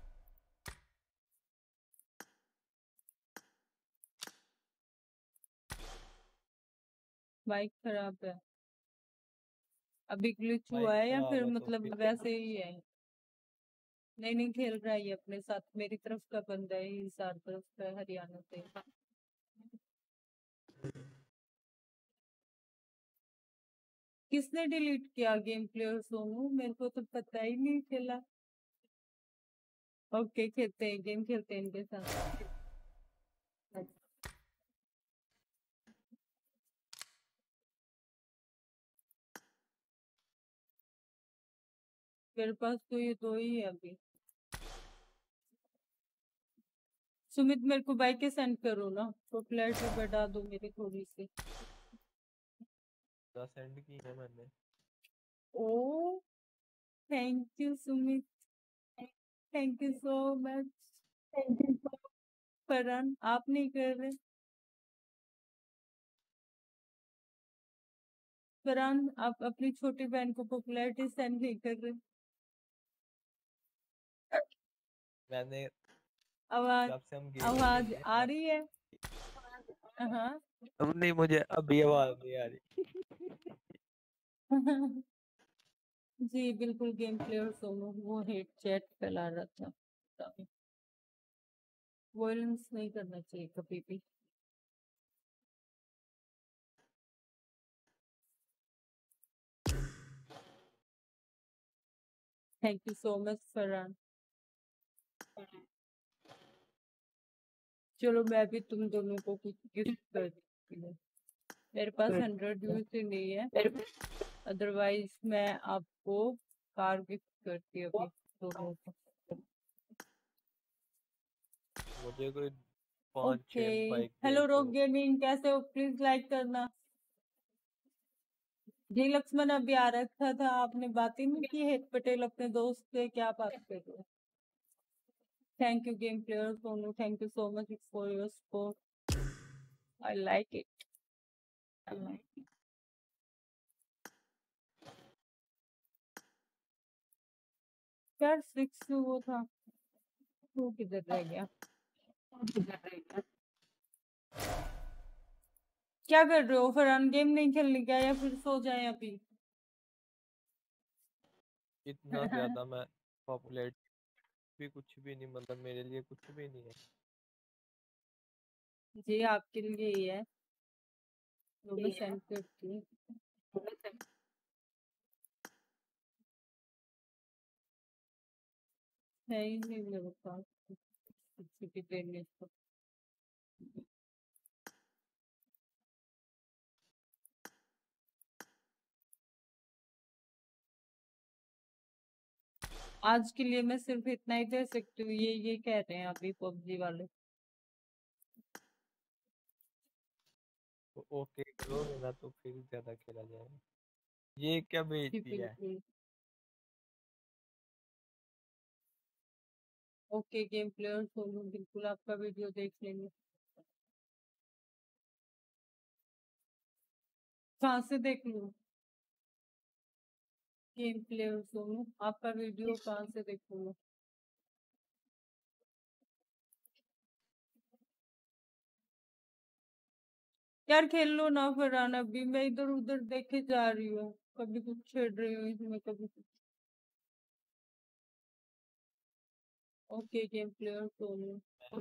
माइक खराब है। अभी ग्लिच हुआ माइक है या खराब फिर है तो मतलब फिर वैसे ही है? नहीं नहीं खेल रहा है ये अपने साथ। मेरी तरफ का बंदा है, हिसार तरफ का है, हरियाणा से। किसने डिलीट किया गेम प्लेयर सोनू? मेरे को तो पता ही नहीं चला। ओके खेलते हैं, गेम खेलते हैं इनके साथ। मेरे पास तो ये दो ही है अभी। सुमित मेरे को बाइक के सेंड करो ना, पॉपुलैरिटी बढ़ा दो मेरी थोड़ी सी। सेंड की है मैंने। ओ thank you Sumit, thank you so much. Farhan आप नहीं कर रहे? फरहान आप अपनी छोटी बहन को पॉपुलैरिटी सेंड नहीं कर रहे? मैंने आवाज जब से हम गेम आवाज खेलते आ हैं रही है? हाँ अब नहीं, मुझे अभी आवाज नहीं आ रही। जी बिल्कुल गेम प्लेयर सोनू वो हेट चैट फैला रहा था। वायलेंस नहीं करना चाहिए कभी भी। Thank you so much Farhan. चलो मैं भी तुम दोनों को कुछ गिफ्ट कर देती हूँ। मेरे पास 100 व्यूज ही नहीं है, अदरवाइज मैं आपको कार गिफ्ट करती हूँ अभी दोनों को। मुझे कोई 5-6 ओके बाइक हेलो भेज रोक दो। गेमिंग, कैसे हो? प्लीज लाइक करना। जी लक्ष्मण अभी आ रखा था, आपने बात ही नहीं की। हेत पटेल अपने दोस्त से क्या बात कर रहे हो? Thank you game player Sonu, thank you so much for your support, I like it. यार 6 वो था, 2 किधर रह गया? क्या कर रहे हो फरहान? गेम नहीं खेलने क्या या फिर सो जाए अभी? इतना ज्यादा मैं पॉपुलेट भी कुछ भी नहीं, मतलब मेरे लिए कुछ भी नहीं है। जी आपके लिए ही है, वो मैं सेंड करती हूँ। है ही नहीं मेरे पास किसी भी देने को। आज के लिए मैं सिर्फ इतना ही दे सकती हूँ, ये कह रहे हैं अभी पबजी वाले। तो ओके करो मेरा, तो फिर ज्यादा खेला जाएगा। ये क्या जी बेइज्जती है? बिल्कुल। ओके गेम प्लेयर सोनू, बिल्कुल आपका वीडियो देख लेंगे। कहाँ से देख लूँ? गेम प्लेयर सोनू आपका वीडियो कहाँ से देखूंगा? यार खेल लो ना फरहान, अभी मैं इधर उधर देखे जा रही हूँ, कभी कुछ छेड़ रही हूँ इसमें, कभी कुछ। ओके गेम प्लेयर सोनू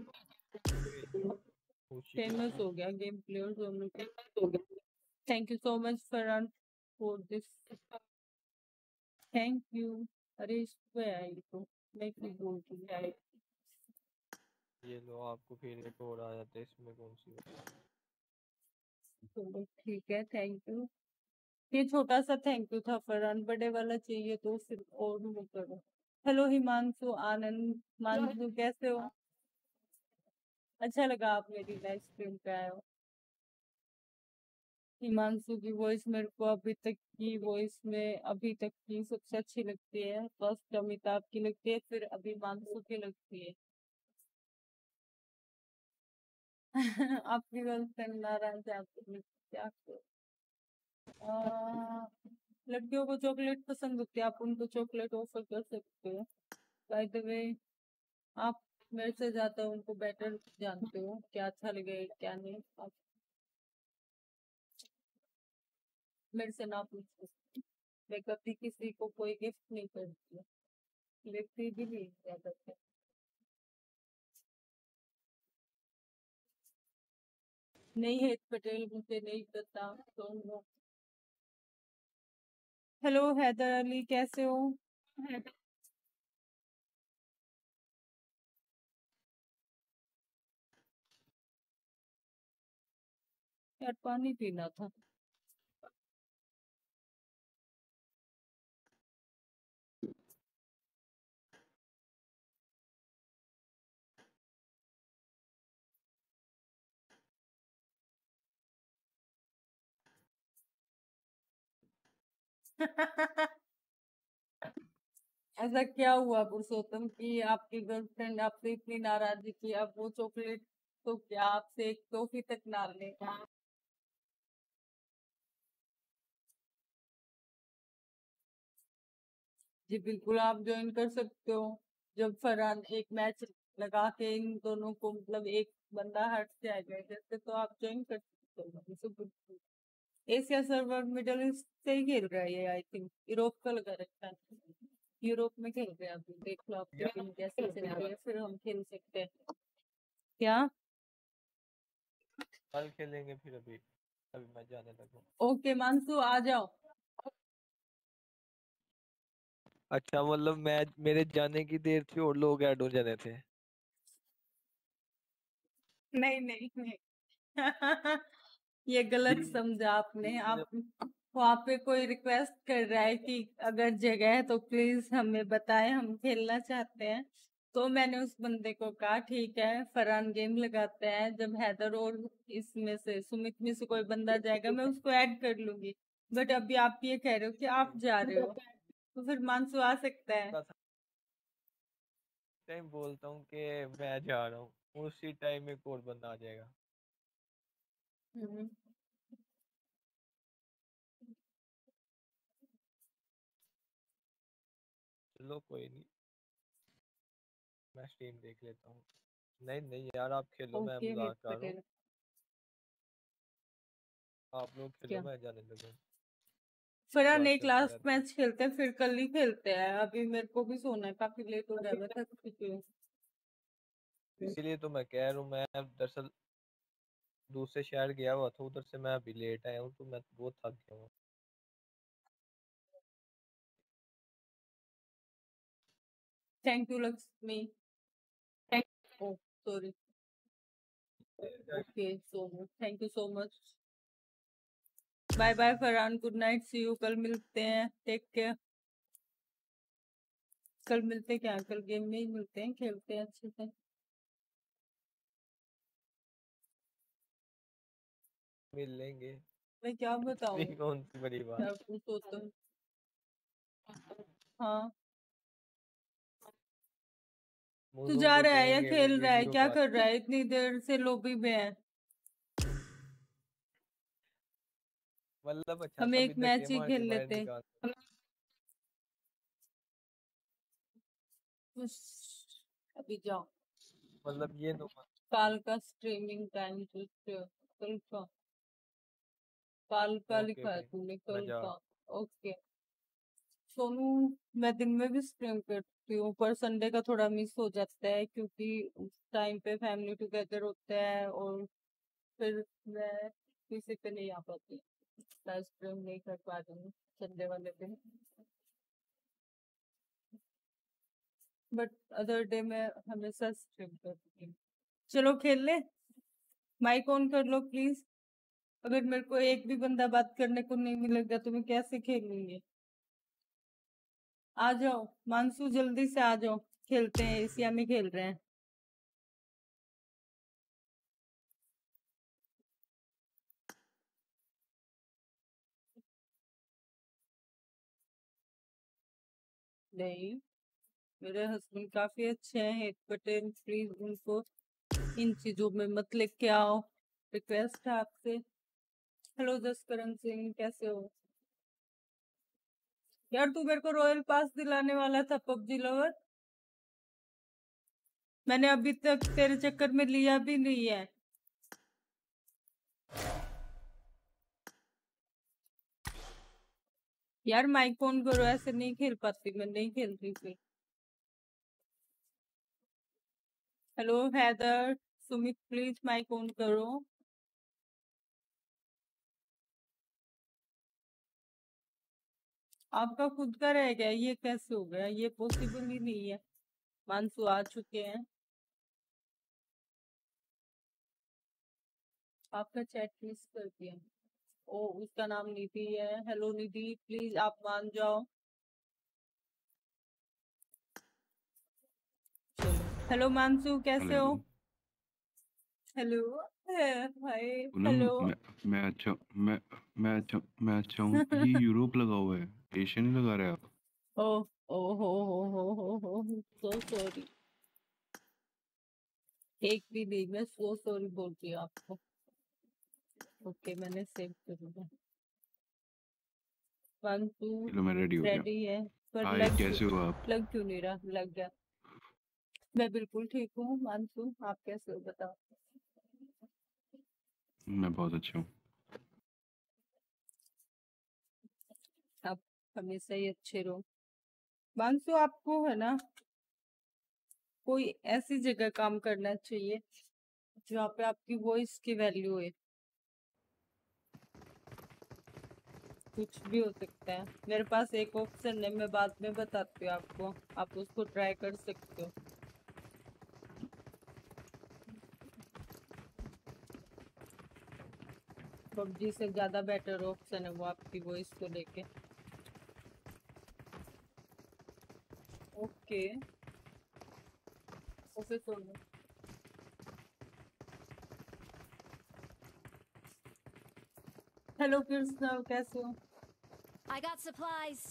खुशी फेमस हो गया, गेम प्लेयर सोनू का। Thank you so much Farhan for this, thank you. अरे इस पे आई तो मैं क्यों बोलती हूँ? ये लो, आपको फिर एक और आ जाता है, इसमें कौन सी बात है? चलो ठीक है, थैंक यू। ये छोटा सा थैंक यू था फरहान, बड़े वाला चाहिए तो फिर और वो करो। हेलो हिमांशु आनंद, हिमांशु कैसे हो? अच्छा लगा आप मेरी लाइव स्ट्रीम पे आए हो। हिमांशु की वॉइस मेरे को अभी तक की वॉइस में अभी तक की सबसे अच्छी लगती है। फर्स्ट अमिताभ की लगती है, फिर अभी हिमांशु की लगती है। आपकी गर्लफ्रेंड नाराज है आपको, क्या करो? लड़कियों को चॉकलेट पसंद होती है, आप उनको चॉकलेट ऑफर कर सकते हो। बाय द वे आप मेरे से ज्यादा उनको बेटर जानते हो, क्या अच्छा लगे क्या नहीं। आप मेरे से ना पूछो, मैं कभी किसी को कोई गिफ्ट नहीं करती, लेती भी नहीं ज्यादातर। नहीं है पटेल, मुझे नहीं पता तो। हेलो हैदर अली कैसे हो? यार पानी पीना था। ऐसा क्या हुआ पुरुषोत्तम की आपकी गर्लफ्रेंड आपसे इतनी नाराजगी की? अब वो चॉकलेट तो क्या आपसे एक टॉफी तक ना ले? जी बिल्कुल आप ज्वाइन कर सकते हो। जब फरहान एक मैच लगा के इन दोनों को, मतलब एक बंदा हट से आ गए जैसे, तो आप ज्वाइन कर सकते हो। बिल्कुल। एशिया सर्वर मिडल ईस्ट से ही खेल रहा है ये, आई थिंक यूरोप का लगा रखा है। यूरोप में खेल रहे हैं अभी, देख लो आपकी टीम कैसे चल रही है, फिर हम खेल सकते हैं। क्या? कल खेलेंगे फिर। अभी अभी मैं जाने लगा। ओके मानसू आ जाओ। अच्छा मतलब मैं मेरे जाने की देर थी और लोग ऐड हो जाने थे। नहीं नहीं नहीं ये गलत समझा आपने। आप वहाँ पे कोई रिक्वेस्ट कर रहा है कि अगर जगह है तो प्लीज हमें बताएं, हम खेलना चाहते हैं। तो मैंने उस बंदे को कहा ठीक है फरहान गेम लगाते हैं, जब हैदर और इसमें से सुमित में से कोई बंदा जाएगा मैं उसको ऐड कर लूंगी। बट अभी आप ये कह रहे हो कि आप जा रहे हो, तो फिर मानसू आ सकता है। टाइम बोलता हूँ कि मैं जा रहा हूँ, उसी टाइम में कोड बंदा आ जाएगा। हम्म। चलो कोई नहीं, मैं स्ट्रीम देख लेता हूँ। नहीं नहीं यार आप खेलो, मैं ओके मजाक कर रहा हूँ। आप लोग खेलो, क्या मैं जाने लगा। फरहान बात एक करते लास्ट रहते हैं। मैच खेलते हैं फिर कल ही खेलते हैं, अभी मेरे को भी सोना है, काफी लेट हो गया मैं थक चुकी हूँ। इसीलिए तो मैं कह रहा हूँ, मैं दरअसल दूसरे शहर गया हुआ था, उधर से मैं अभी लेट आया हूँ, तो मैं बहुत थक गया हूँ। Thank you Lakshmi. ओ sorry. Okay so much, thank you so much. Bye bye Farhan, good night, see you, कल मिलते हैं, टेक केयर। कल मिलते क्या, कल गेम में ही मिलते हैं, खेलते हैं अच्छे से। मिल लेंगे। मैं क्या बताऊं, इतनी कौन सी बड़ी बात। क्या कुछ होता है। हाँ तू मौजूद जा तो रहा है या कहेंगे वो खेल रहा है, वीडियो क्या का। कर रहा है, इतनी देर से लॉबी में है। मतलब अच्छा हम था, अभी एक धक्के मैच ही मार के खेल बाहर लेते। निकाल। अभी जाओ, मतलब ये तो काल का स्ट्रीमिंग टाइम कल का, काल का ओके लिखा है ओके, तूने, मैं कल जा का। ओके सोनू, मैं दिन में भी स्ट्रीम करती हूँ पर संडे का थोड़ा मिस हो जाता है क्योंकि उस टाइम पे फैमिली टुगेदर होता है और फिर मैं किसी पे नहीं आ पाती, मैं स्ट्रीम नहीं कर पा रही हूँ संडे वाले दिन। बट अदर डे मैं हमेशा स्ट्रीम करती हूँ। चलो खेल ले, माइक ऑन कर लो प्लीज। अगर मेरे को एक भी बंदा बात करने को नहीं मिलेगा तो मैं कैसे खेलूंगी। आ जाओ मानसू, जल्दी से आ जाओ, खेलते हैं, एशिया में खेल रहे हैं। नहीं मेरे हस्बैंड काफी अच्छे हैं, बट प्लीज उनको इन चीजों में मत लेके आओ, रिक्वेस्ट है आपसे। हेलो जसकरण सिंह, कैसे हो यार? तू मेरे को रॉयल पास दिलाने वाला था पबजी लवर, मैंने अभी तक तेरे चक्कर में लिया भी नहीं है। यार माइक ऑन करो, ऐसे नहीं खेल पाती, मैं नहीं खेल रही फिर। Hello Haidar, Sumit please mic on करो। आपका खुद का रह गया, ये कैसे हो गया, ये पॉसिबल ही नहीं है। मानसू आ चुके हैं, आपका चैट मिस कर दिया। ओ उसका नाम निधि है, हेलो निधि, प्लीज आप मान जाओ। हेलो मानसू, कैसे हो? Hello hello hi. Poonam, hello मैं अच्छा मैं अच्छा हूँ। ये यूरोप लगा हुआ है, एशिया नहीं लगा रहे आप? ओ ओ हो सो सॉरी, एक भी नहीं, मैं सो सॉरी बोल रही हूँ आपको। ओके मैंने सेव कर दिया। मानसू चलो मैं रेडी हो गया। रेडी है, पर हाय, कैसे हो आप? लग क्यों नहीं रहा, लग गया। मैं बिल्कुल ठीक हूँ मानसू, आप कैसे हो बताओ? मैं बहुत अच्छा हूँ। आप हमेशा ही अच्छे रहो। मानसू आपको है ना कोई ऐसी जगह काम करना चाहिए जहाँ पे आपकी वॉइस की वैल्यू है। कुछ भी हो सकता है। मेरे पास एक ऑप्शन है, मैं बाद में बताती हूँ आपको, आप उसको ट्राई कर सकते हो। पबजी से ज्यादा बेटर ऑप्शन है वो आपकी वॉइस को लेके। Okay, okay Sonu. Hello Krishna, कैसे हो? I got supplies.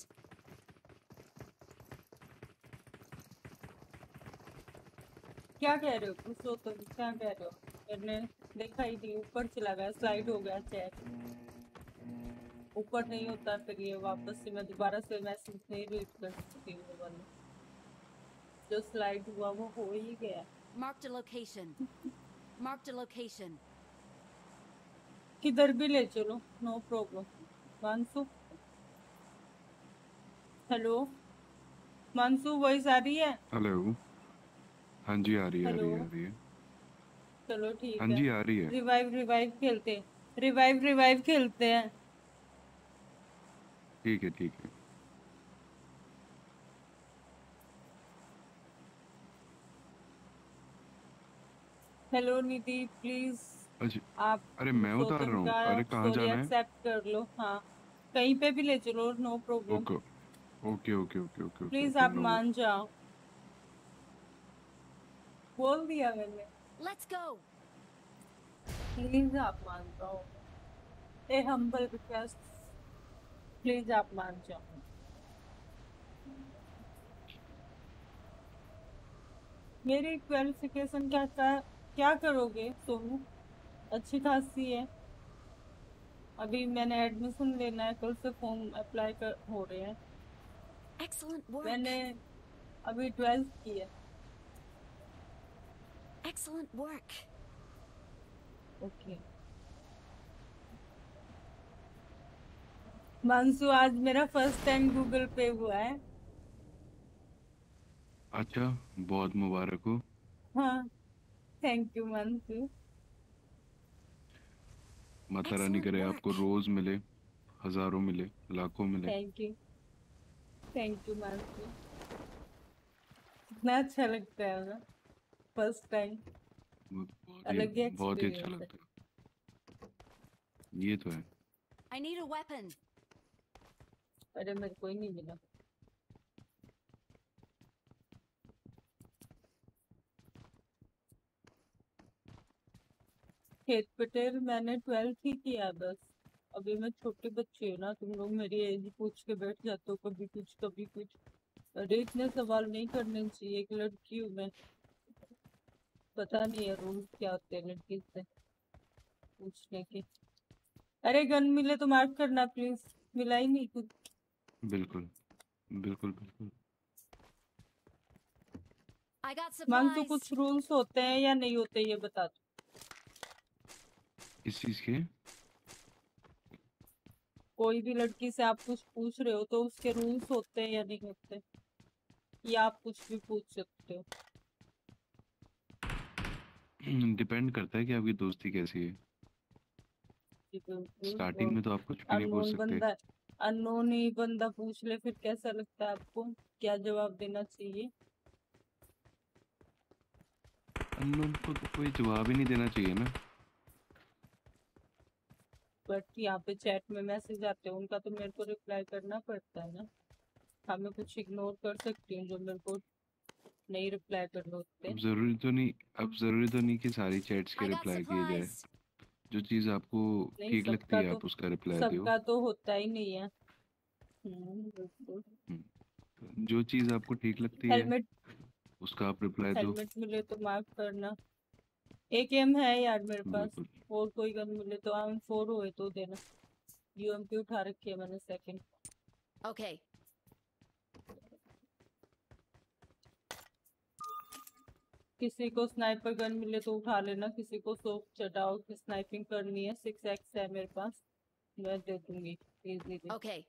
क्या कह रहे हो? पूछो तो, क्या कह रहे हो? मैंने देखा ही नहीं, ऊपर चला गया, स्लाइड हो गया चैट। ऊपर नहीं होता फिर ये वापस से मैं दोबारा से मैसेज नहीं रीड कर सकती हूँ। वाला जो स्लाइड हुआ वो हो ही गया। Marked a location. Marked a location. किधर भी ले चलो, no problem. Mansu, hello Mansu, voice आ रही है? हेलो। हाँ जी, आ रही है, आ हेलो, रही है, आ रही है। चलो हाँ ठीक है। जी, आ रही है। रिवाइव खेलते हैं, रिवाइव खेलते हैं। ठीक है, ठीक है। हेलो निधि, प्लीज अच्छा। आप अरे मैं उतार पुरुषोत्तम रहा हूँ, का अरे कहाँ स्टोरी जाना है? एक्सेप्ट कर लो। हाँ, कहीं पे भी ले चलो, no problem. Okay, okay, okay, okay, okay, okay, please okay, आप नो। मान जाओ, बोल दिया मैंने। Let's go. प्लीज आप मान जाओ, ए हम्बल रिक्वेस्ट, प्लीज आप मान जाओ। मेरी क्वालिफिकेशन क्या करोगे सोनू? अच्छी खासी है। अभी मैंने एडमिशन लेना है, कल से फॉर्म अप्लाई कर हो रहे हैं। Excellent work. मैंने अभी 12th की है। Excellent work. ओके मानसू, आज मेरा फर्स्ट टाइम गूगल पे हुआ है। अच्छा, बहुत मुबारक हो। हाँ, thank you मानसू। Mata Rani Excellent करे work. आपको रोज मिले, हजारों मिले, लाखों मिले। Thank you Mansu. इतना अच्छा लगता है ना, फर्स्ट टाइम, अलग ही बहुत ही अच्छा एक्सपीरियंस है। लगता है, ये तो है। I need a weapon. अरे मेरे को ही नहीं मिला। खेत पटेल, मैंने 12th ही किया बस। अभी मैं छोटे बच्चे हूँ ना, तुम लोग मेरी एज पूछ के बैठ जाते हो, कभी कुछ कभी कुछ। अरे इतने सवाल नहीं करने चाहिए, एक लड़की हूँ मैं, पता नहीं है रूल्स क्या होते हैं लड़की से पूछने के। अरे गन मिले तो मार्क करना प्लीज, मिला ही नहीं कुछ। बिल्कुल, बिल्कुल, बिल्कुल। I got Mansu, supplies. कुछ रूल्स होते हैं या नहीं होते ये बता दो। इस चीज के कोई भी लड़की से आप कुछ पूछ रहे हो तो उसके रूल्स होते हैं या नहीं होते, या आप कुछ भी पूछ सकते हो। डिपेंड करता है कि आपकी दोस्ती कैसी है। स्टार्टिंग में तो आप कुछ भी नहीं पूछ अननोन सकते। बंदा, अननोन ही बंदा पूछ ले फिर कैसा लगता है आपको? क्या जवाब देना चाहिए? अननोन को तो कोई जवाब ही नहीं देना चाहिए ना। बट यहाँ पे चैट में मैसेज आते हैं, उनका तो मेरे को रिप्लाई करना पड़ता है ना। हाँ, मैं कुछ इग्नोर कर सकती हूँ जो मेरे को नहीं रिप्लाई करने होते। अब जरूरी तो नहीं कि सारी चैट्स के I got रिप्लाई किए जाए। supplies. जो चीज़ आपको नहीं, ठीक लगती है आप उसका रिप्लाई दो। सबका तो होता ही नहीं है। बिल्कुल। जो चीज़ आपको ठीक लगती है हेलमेट, उसका आप रिप्लाई दो। हेलमेट मिले तो मार्क करना। AKM है यार मेरे पास, बिल्कुल। और कोई गन मिले तो M4 हुए तो देना। UMP उठा रखी है मैंने सेकंड। Okay. किसी को स्नाइपर गन मिले तो उठा लेना, किसी को सोप चढ़ाओ कि स्नाइपिंग करनी है। 6x है मेरे पास, मैं दे दूंगी इजीली। Okay.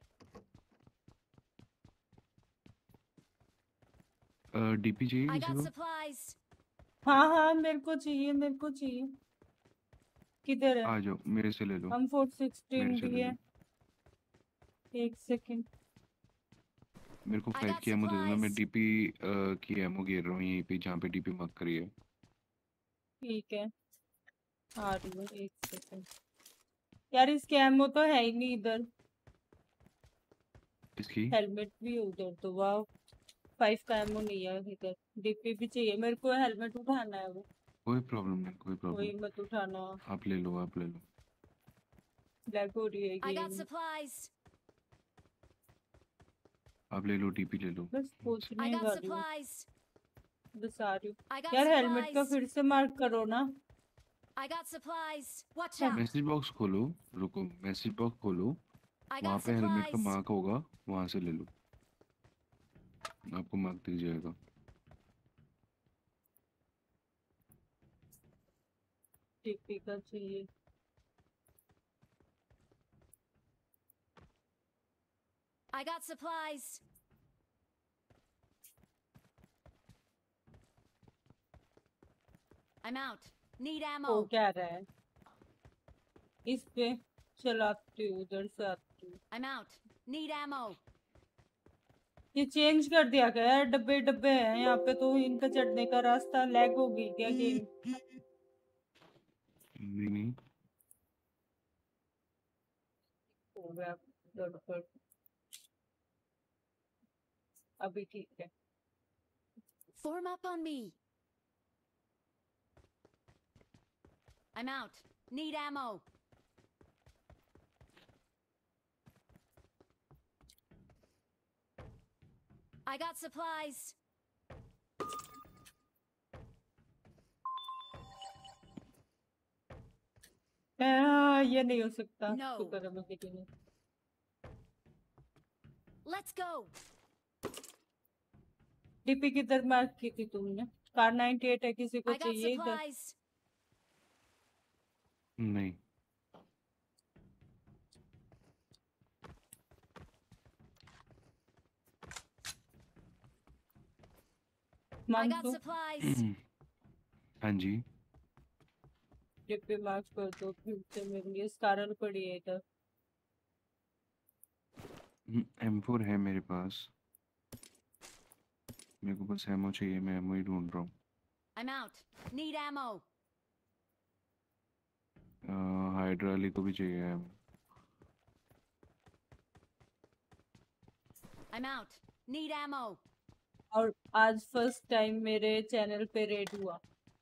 डीपी चाहिए I किसी got को? supplies. हाँ हाँ मेरे को चाहिए, मेरे को चाहिए। किधर है? आ जाओ मेरे से ले लो, हम 416 मेरे से भी ले है। लो। एक सेकंड। मेरे को I 5 got की एमो दे देना, मैं supplies. डीपी की एमो गिर रहा हूँ यहीं पे जहाँ पे डीपी मार्क करी है। ठीक है, आ रही हूँ, एक सेकंड। यार इसके एमो तो है ही नहीं इधर। इसकी हेलमेट भी है उधर तो, वाह। 5 का एमो नहीं है इधर। डीपी भी चाहिए मेरे को, हेलमेट उठाना है वो। कोई प्रॉब्लम नहीं, कोई वही प्रॉब्लम। मत उठाना। आप ले लो, आप ले लो। लैग हो रही है I got गेम। supplies. आप ले लो, डीपी ले लो। बस I पूछने got वाली हूँ, supplies. बस आ रही हूँ। I got यार हेलमेट का supplies. फिर से मार्क करो ना। I got supplies. Watch हाँ। out. मैसेज बॉक्स खोलो, रुको, मैसेज बॉक्स खोलो, I वहाँ got पे हेलमेट का supplies. मार्क होगा, वहाँ से ले लो, आपको मार्क दिख जाएगा। डीपी का चाहिए। I got supplies. I'm out. Need वो ammo. क्या रहा है? इस पे चलाती हूँ, उधर से आती हूँ। I'm out. Need ammo. ये चेंज कर दिया गया है, डब्बे डब्बे हैं यहाँ पे तो, इनका चढ़ने का रास्ता लैग हो गई क्या गेम? नहीं नहीं, हो गया गड़बड़। अभी ठीक है। Form up on me. I'm out. Need ammo. I got supplies. ये नहीं हो सकता। No. शुक्र है मुझे कि नहीं। Let's go. डीपी किधर मार्क की थी तुमने? कार 98 है, किसी को I got चाहिए इधर? supplies. नहीं। I मांग got दो। supplies. हाँ जी, डीपी मार्क कर दो फिर से, मेरे लिए स्कारल पड़ी है इधर। M4 है मेरे पास, मेरे को बस एमो चाहिए, मैं एमो ही ढूंढ रहा हूँ। I'm out. Need ammo. Hydra Ali को भी चाहिए ammo. I'm out. Need ammo. और आज फर्स्ट टाइम मेरे चैनल पे रेड हुआ।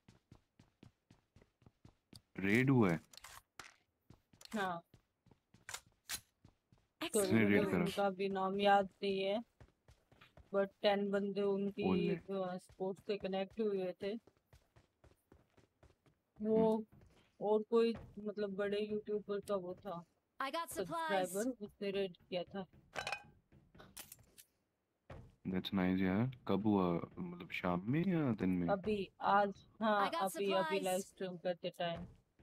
रेड हुआ है? हाँ, तो Excellent किसने रेड work. करा? उनका भी नाम याद नहीं है, बट 10 बंदे उनकी ओले। स्पोर्ट्स से कनेक्ट हुए थे। वो और कोई मतलब बड़े यूट्यूबर का वो था I got supplies. सब्सक्राइबर, उसने रेड किया था। दैट्स नाइस यार। कब हुआ, मतलब शाम में या दिन में? अभी आज, हाँ I got अभी supplies. लाइव स्ट्रीम करते टाइम।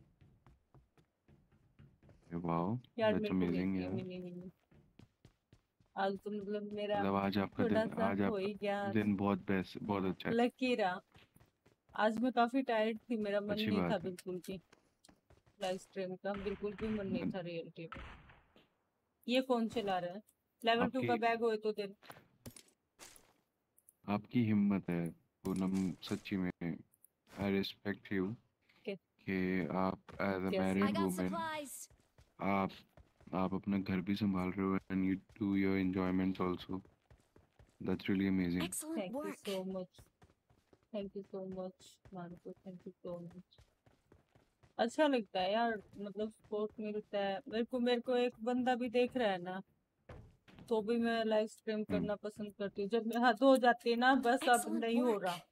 वाओ, यार दैट्स मेरे को अमेजिंग नहीं यार। नहीं नहीं नहीं, आज तो मतलब मेरा मतलब आज आपका थोड़ा दिन, सा आज हो ही गया। आपका दिन बहुत बेस्ट, बहुत अच्छा है। लकी रहा। आज मैं काफी टायर्ड थी, मेरा मन अच्छी नहीं था बात है। बिल्कुल भी लाइव स्ट्रीम का, बिल्कुल भी मन नहीं न- था रियलिटी में। ये कौन चला रहा है? लेवल 2 आपकी का बैग हो तो दे। आपकी हिम्मत है पूनम, सच्ची में आई रिस्पेक्ट यू के- कि आप एज अ कैसे? I married got women supplies. आप अपना घर भी संभाल रहे हो and you do your enjoyments also, that's really amazing. Excellent thank you work. So much, thank you so much Manko, thank you so much. अच्छा लगता है यार, मतलब सपोर्ट मिलता है मेरे को एक बंदा भी देख रहा है ना, तो भी मैं लाइव स्ट्रीम करना पसंद करती हूँ। जब हद हो जाती है ना, बस अब Excellent नहीं हो work. रहा,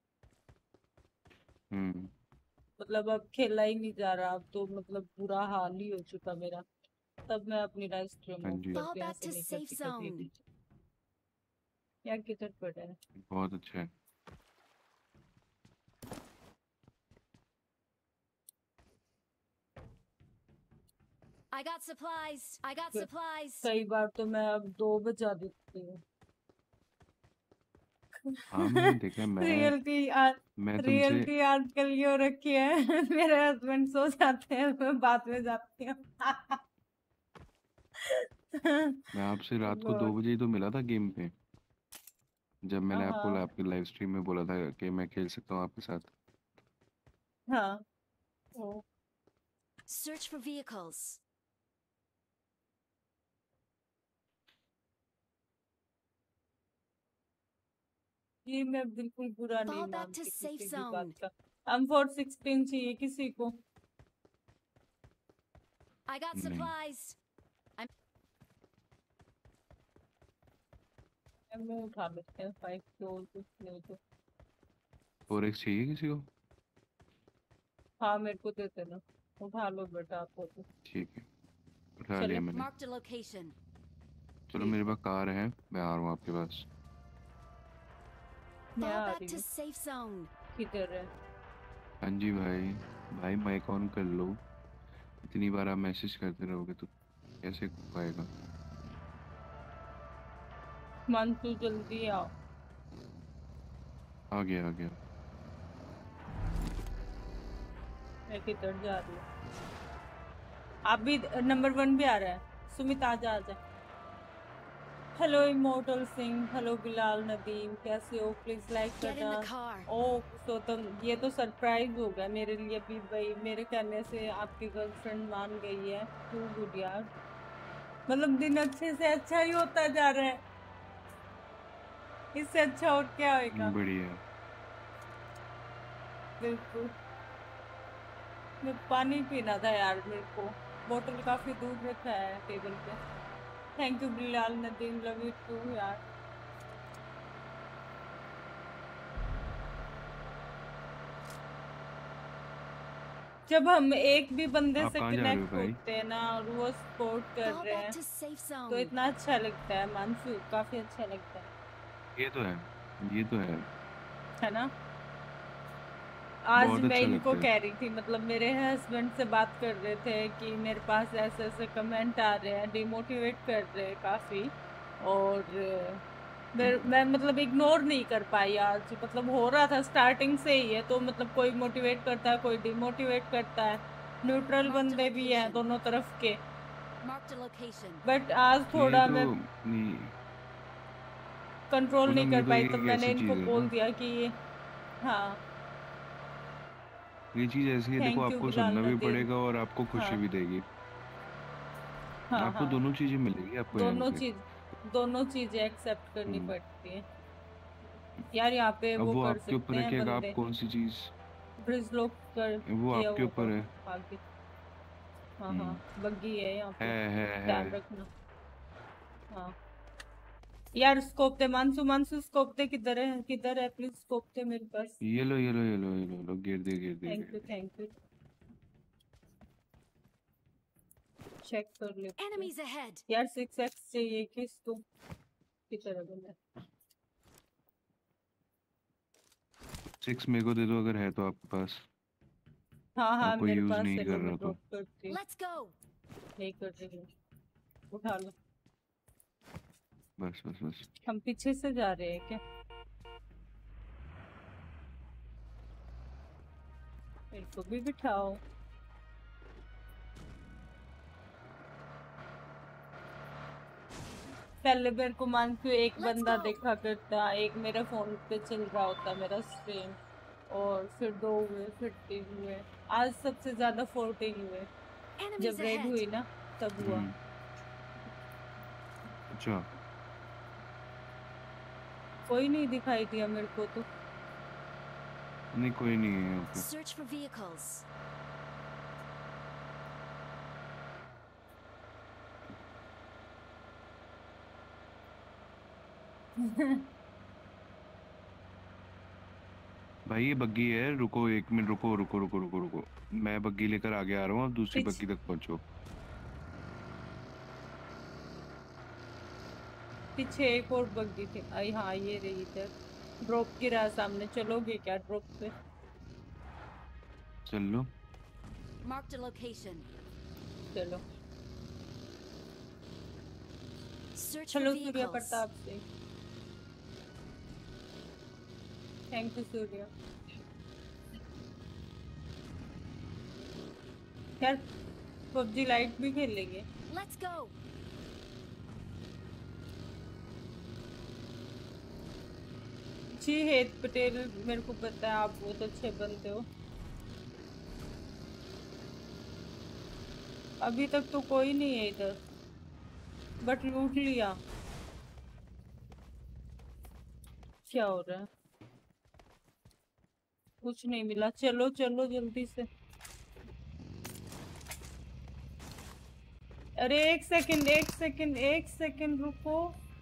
हम्म। मतलब अब खेला ही नहीं जा रहा, अब तो मतलब बुरा हाल ही हो चुका मेरा, तब मैं अपनी लाइव स्ट्रीम हाँ ऑफ जी, Fall करके back ऐसे to नहीं safe करती कभी zone. भी। यार किधर पड़ा है? बहुत अच्छा है। I got supplies. I got supplies. कई बार तो मैं अब 2 बजा देती हूँ। हाँ मैंने देखा है, रियलिटी मैं तुमसे रियलिटी आजकल ये हो रखी है। मेरे हस्बैंड सो जाते हैं, मैं बाद में जाती हूँ। मैं आपसे रात को 2 गॉड। बजे ही तो मिला था गेम पे, जब मैंने आपको हाँ आपके लाइव स्ट्रीम में बोला था कि मैं खेल सकता हूँ आपके साथ। हाँ। ओ, Search for vehicles. ये मैं बिल्कुल बुरा नहीं Fall back to मानती safe किसी भी बात zone. का। M416 चाहिए किसी को? I got नहीं, supplies. मैं उठा लेते हैं 5 तो कुछ नहीं तो। 4x चाहिए किसी को? हाँ मेरे को दे देना, उठा लो बेटा आपको तो। ठीक है, उठा चले लिया मैंने। Marked a location. चलो ठीक मेरे है, पास कार है, मैं आ रहा हूँ आपके पास। मैं Fall आ back रही to हूँ। safe zone. किधर है? हाँ जी भाई, भाई माइक ऑन कर लो। इतनी बार आप मैसेज करते रहोगे तो कैसे हो पाएगा? मानसू जल्दी आओ। आ गया आ गया। मैं किधर जा रही हूँ? आप भी नंबर 1 भी आ रहा है। सुमित आजा आजा। Hello Immortal Singh, hello Bilal Nadeem, कैसे हो? प्लीज लाइक Get in करना। the car. ओ तो तुम, ये तो सरप्राइज हो गया मेरे लिए भी भाई, मेरे कहने से आपकी गर्लफ्रेंड मान गई है। टू गुड यार, मतलब दिन अच्छे से अच्छा ही होता जा रहा है। इससे अच्छा और क्या होएगा? बढ़िया। बिल्कुल। मैं पानी पीना था यार, मेरे को बोतल काफी दूर रखा है टेबल पे। Thank you Bilal Nadeem, love you too यार। जब हम एक भी बंदे आप से कहाँ जा रहे हो कनेक्ट भाई? होते हैं ना और वो सपोर्ट कर Fall रहे back हैं to safe तो zone. इतना अच्छा लगता है मानसू, काफी अच्छा लगता ये तो है, ये तो है ना? आज बहुत मैं अच्छा इनको लगता है। कह रही थी, मतलब मेरे हस्बैंड से बात कर रहे थे कि मेरे पास ऐसे ऐसे कमेंट आ रहे हैं, डिमोटिवेट कर रहे हैं काफी। और मैं मतलब इग्नोर नहीं कर पाई आज, मतलब हो रहा था स्टार्टिंग से ही है, तो मतलब कोई मोटिवेट करता है, कोई डिमोटिवेट करता है। न्यूट्रल Marked a बंदे भी हैं location. दोनों तरफ के। Marked a location. बट आज ये थोड़ा तो मैं नहीं, कंट्रोल नहीं पूनम, कर ये तो पाई, एक तब एक मैंने ऐसी इनको चीज है बोल ना, दिया कि ये। हाँ। ये चीज ऐसी है, देखो थैंक यू आपको बिलाल सुनना भी नदीम। पड़ेगा और आपको खुशी हाँ भी देगी। हाँ आपको हाँ, दोनों चीजें मिलेगी आपको यहाँ से। दोनों चीजें एक्सेप्ट करनी हम्म। पड़ती है यार। यहाँ पे अब वो वो कर आपके सकते ऊपर है हैं कि अगर आप बंदे, कौन सी चीज, ब्रिज लोग कर वो किया आपके होगा ऊपर है। आगे। हाँ हाँ, हम्म। बग्गी है यहाँ है पे, है। ध्यान रखना। हाँ यार, स्कोप दे मानसू, मानसू स्कोप दे, किधर है प्लीज स्कोप दे मेरे पास। ये लो ये लो ये लो ये लो, लो गिर दे गिर दे गिर थैंक यू दे। Thank you. चेक कर लेते हैं Enemies ahead. यार। 6x चाहिए किस तो, किधर है बंदा? 6 मेरे को दे दो अगर है तो आपके पास, हाँ और हाँ कोई मेरे यूज पास नहीं है, कर लो मैं रहा तो। ड्रॉप करती हूँ। Let's go. नहीं कर रही हूँ, उठा लो। बस बस बस। हम पीछे से जा रहे हैं क्या? मेरे को भी बिठाओ। पहले मेरे को मान के एक Let's बंदा go. देखा करता, एक मेरे फोन पे चल रहा होता मेरा स्ट्रीम, और फिर 2 हुए, फिर 3 हुए, आज सबसे ज्यादा 14 हुए। Enemies जब रेड ahead. हुई ना तब हुआ। अच्छा, कोई नहीं दिखाई दिया मेरे को तो। नहीं कोई नहीं है यहाँ पे। Search for vehicles. भाई ये बग्गी है, रुको 1 मिनट, रुको रुको रुको रुको रुको, मैं बग्गी लेकर आगे आ रहा हूँ, आप दूसरी पीछे बग्गी तक पहुँचो। पीछे एक और बग्गी थी आई, हाँ ये रही इधर। ड्रॉप गिरा सामने, चलोगे क्या ड्रॉप पे? चल लो। Marked a location. चलो Search for चलो सूर्या vehicles. प्रताप से। Thank you Surya. यार पबजी लाइट भी खेलेंगे। Let's go. जी हेत पटेल, मेरे को पता है आप बहुत अच्छे बनते हो। अभी तक तो कोई नहीं है इधर, बट लूट लिया। क्या हो रहा है? कुछ नहीं मिला। चलो चलो जल्दी से। अरे एक सेकंड, एक सेकंड, एक सेकंड रुको।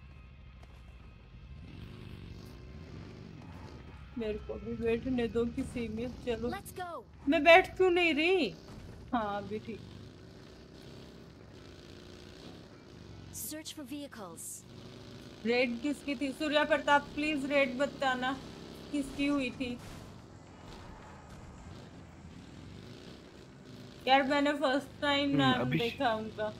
मेरे को भी बैठने दो किसी में। चलो Let's go. मैं बैठ क्यों नहीं रही? हाँ अभी ठीक। Search for vehicles. रेड किसकी थी? सूर्या प्रताप प्लीज रेड बताना किसकी हुई थी। यार मैंने फर्स्ट टाइम नाम देखा उनका।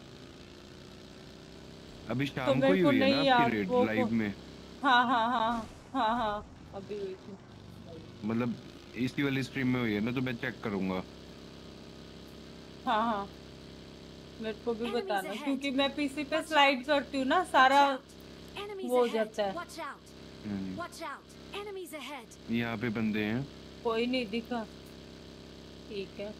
अभी तो शाम को मेरे ही को हुई है ना नहीं आपकी याद रेड वो लाइव में? हाँ हाँ हाँ हाँ हाँ अभी हुई थी। मतलब इसी वाली स्ट्रीम में हुई है ना, तो मैं चेक करूंगा। हाँ हाँ मेरे को भी Enemies बताना, ahead. क्योंकि मैं पीसी पे Watch स्लाइड out. करती हूँ ना, Watch सारा out. Enemies वो हो ahead. जाता है। Watch out. Watch out. Enemies ahead. यहाँ पे बंदे हैं। कोई नहीं दिखा। ठीक है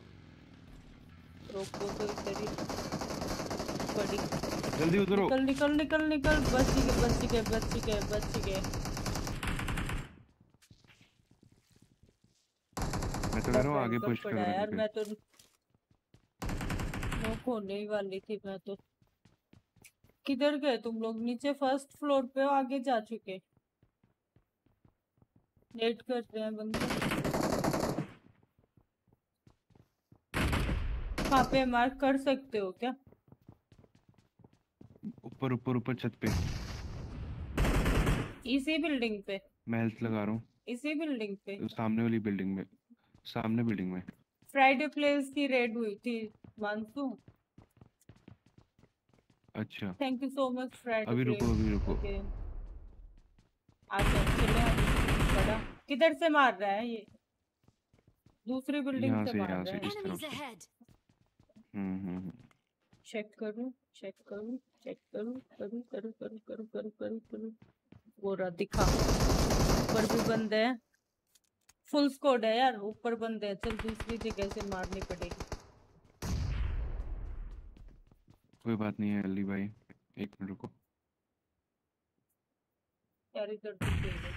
रोको तो इधर ही बड़ी। जल्दी उतरो। निकल निकल निकल निकल। बच गए बच गए बच गए बच गए। मैं तो कह रहा हूँ आगे पुश पड़ा करो यार, इनके। मैं तो नोक होने ही वाली थी मैं तो। किधर गए तुम लोग? नीचे फर्स्ट फ्लोर पे हो, आगे जा चुके? लेट कर रहे हैं बंदे। कहाँ पे मार्क कर सकते हो क्या? ऊपर ऊपर ऊपर छत पे। इसी बिल्डिंग पे? मैं हेल्थ लगा रहा हूँ। इसी बिल्डिंग पे? सामने वाली बिल्डिंग में, सामने बिल्डिंग में। फ्राइडे प्लेस की रेड हुई थी मानसू। अच्छा thank you so much Friday अभी प्लेस। रुको अभी रुको। ओके आजा चले बड़ा। किधर से मार रहा है ये? दूसरी बिल्डिंग से मार यहाँ रहा से है। इस तरफ Enemies से। ahead. चेक करूं चेक करूं चेक करूं करूं करूं करूं करूं करूं करूं करूं। वो रहा दिखा। ऊपर भी बंदे हैं। फुल स्क्वाड है यार, ऊपर बंदे हैं। चल दूसरी जगह से मारनी पड़ेगी। कोई बात नहीं है अली भाई, एक मिनट रुको। यार इधर तो खेल रहे।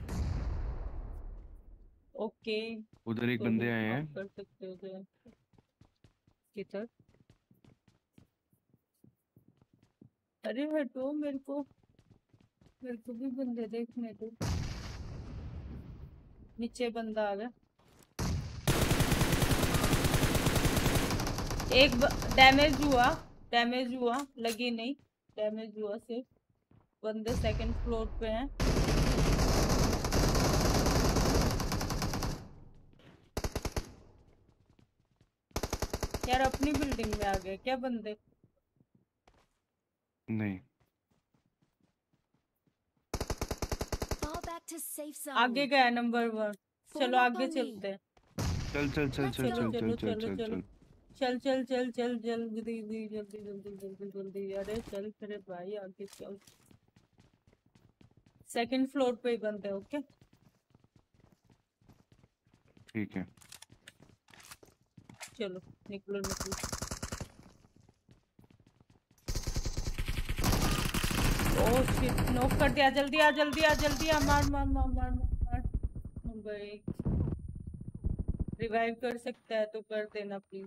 ओके उधर एक तो बंदे आए आप हैं। कर सकते हो जो। किधर? अरे हटो मेरे को भी बंदे देखने दो। नीचे बंदा आ गया। एक डैमेज हुआ लगी नहीं। डैमेज हुआ सिर्फ। बंदे सेकंड फ्लोर पे हैं। यार अपनी बिल्डिंग में आ गए क्या बंदे? नहीं Fall back to safe zone. आगे गया नंबर 1। चलो Form up आगे on me. चलते हैं। चल चल चल चल चलो चल चलो चल चल चलो चल चलो चल। चल जल्दी जल्दी जल्दी जल्दी जल्दी जल्दी। अरे चल तेरे भाई आगे चल। सेकंड फ्लोर पे ही बंद है। ओके ठीक है चलो निकलो निकलो। ओह शिट नॉक कर दिया। जल्दी आ जल्दी आ जल्दी आ। मार मार मार मार मार नंबर 1 रिवाइव कर सकता है तो कर देना प्लीज।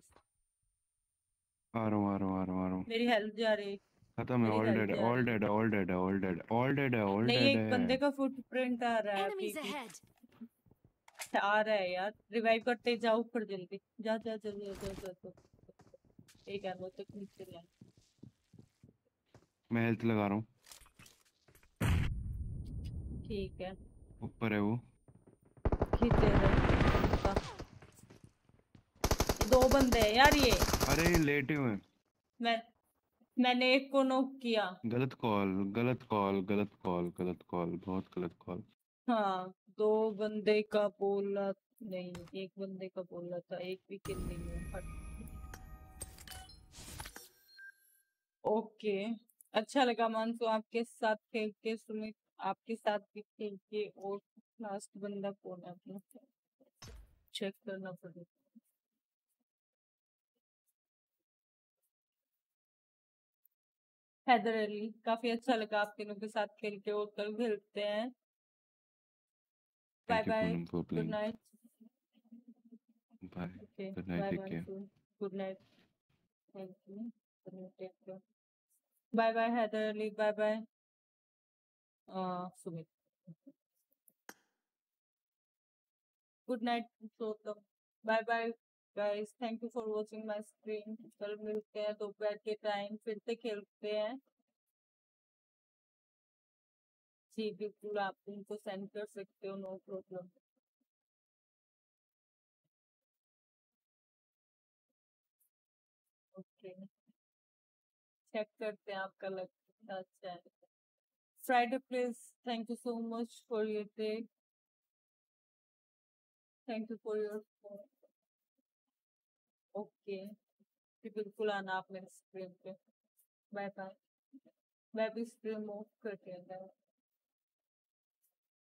आ रहा हूँ आ रहा हूँ आ रहा हूँ आ रहा हूँ। मेरी हेल्प जा रही है। खत्म है। मेरी ऑल हेल्प डेड जा ऑल रही है। Dead all dead all dead all dead all नहीं डेड एक बंदे है। का फुटप्रिंट आ रहा है अभी Enemies भी। ahead. आ रहा है यार। रिवाइव करते ही जाओ ऊपर जल्दी। जा जा जा जा जा जा जा। एक है वो तक नीचे ले। मैं हेल्थ लगा रहा हूँ। ठीक है ऊपर है वो। किधर है बता। दो बंदे हैं यार ये। अरे लेटे हुए हैं। मैंने एक को नॉक किया। गलत कॉल गलत कॉल गलत कॉल गलत कॉल, बहुत गलत कॉल। हाँ दो बंदे का बोला नहीं, एक बंदे का बोला था, एक भी किल नहीं है। ओके, अच्छा लगा मानसू आपके साथ खेल के, सुमित आपके साथ भी खेल के। और लास्ट बंदा कौन है अपना, चेक करना पड़ेगा। हैदर अली, काफी अच्छा लगा आप तीनों के साथ खेल के, और कल खेलते हैं। Bye thank you bye, Poonam for good playing. Night. Bye, okay, good night, bye take care. Mansu, good night, thank you, good night, take care. Bye bye Haidar Ali, bye bye Sumit, good night Gautam, bye bye guys, thank you for watching my stream. कल मिलते हैं दोपहर के time, फिर से खेलते हैं। जी बिल्कुल, आप उनको सेंड कर सकते हो, नो प्रॉब्लम। ओके, चेक करते हैं आपका लग अच्छा है। Friday please, thank you so much for your day, thank you for your. Okay, बिल्कुल आना आप मेरे स्ट्रीम पे। बाय बाय, मैं भी स्ट्रीम ऑफ करती हूँ।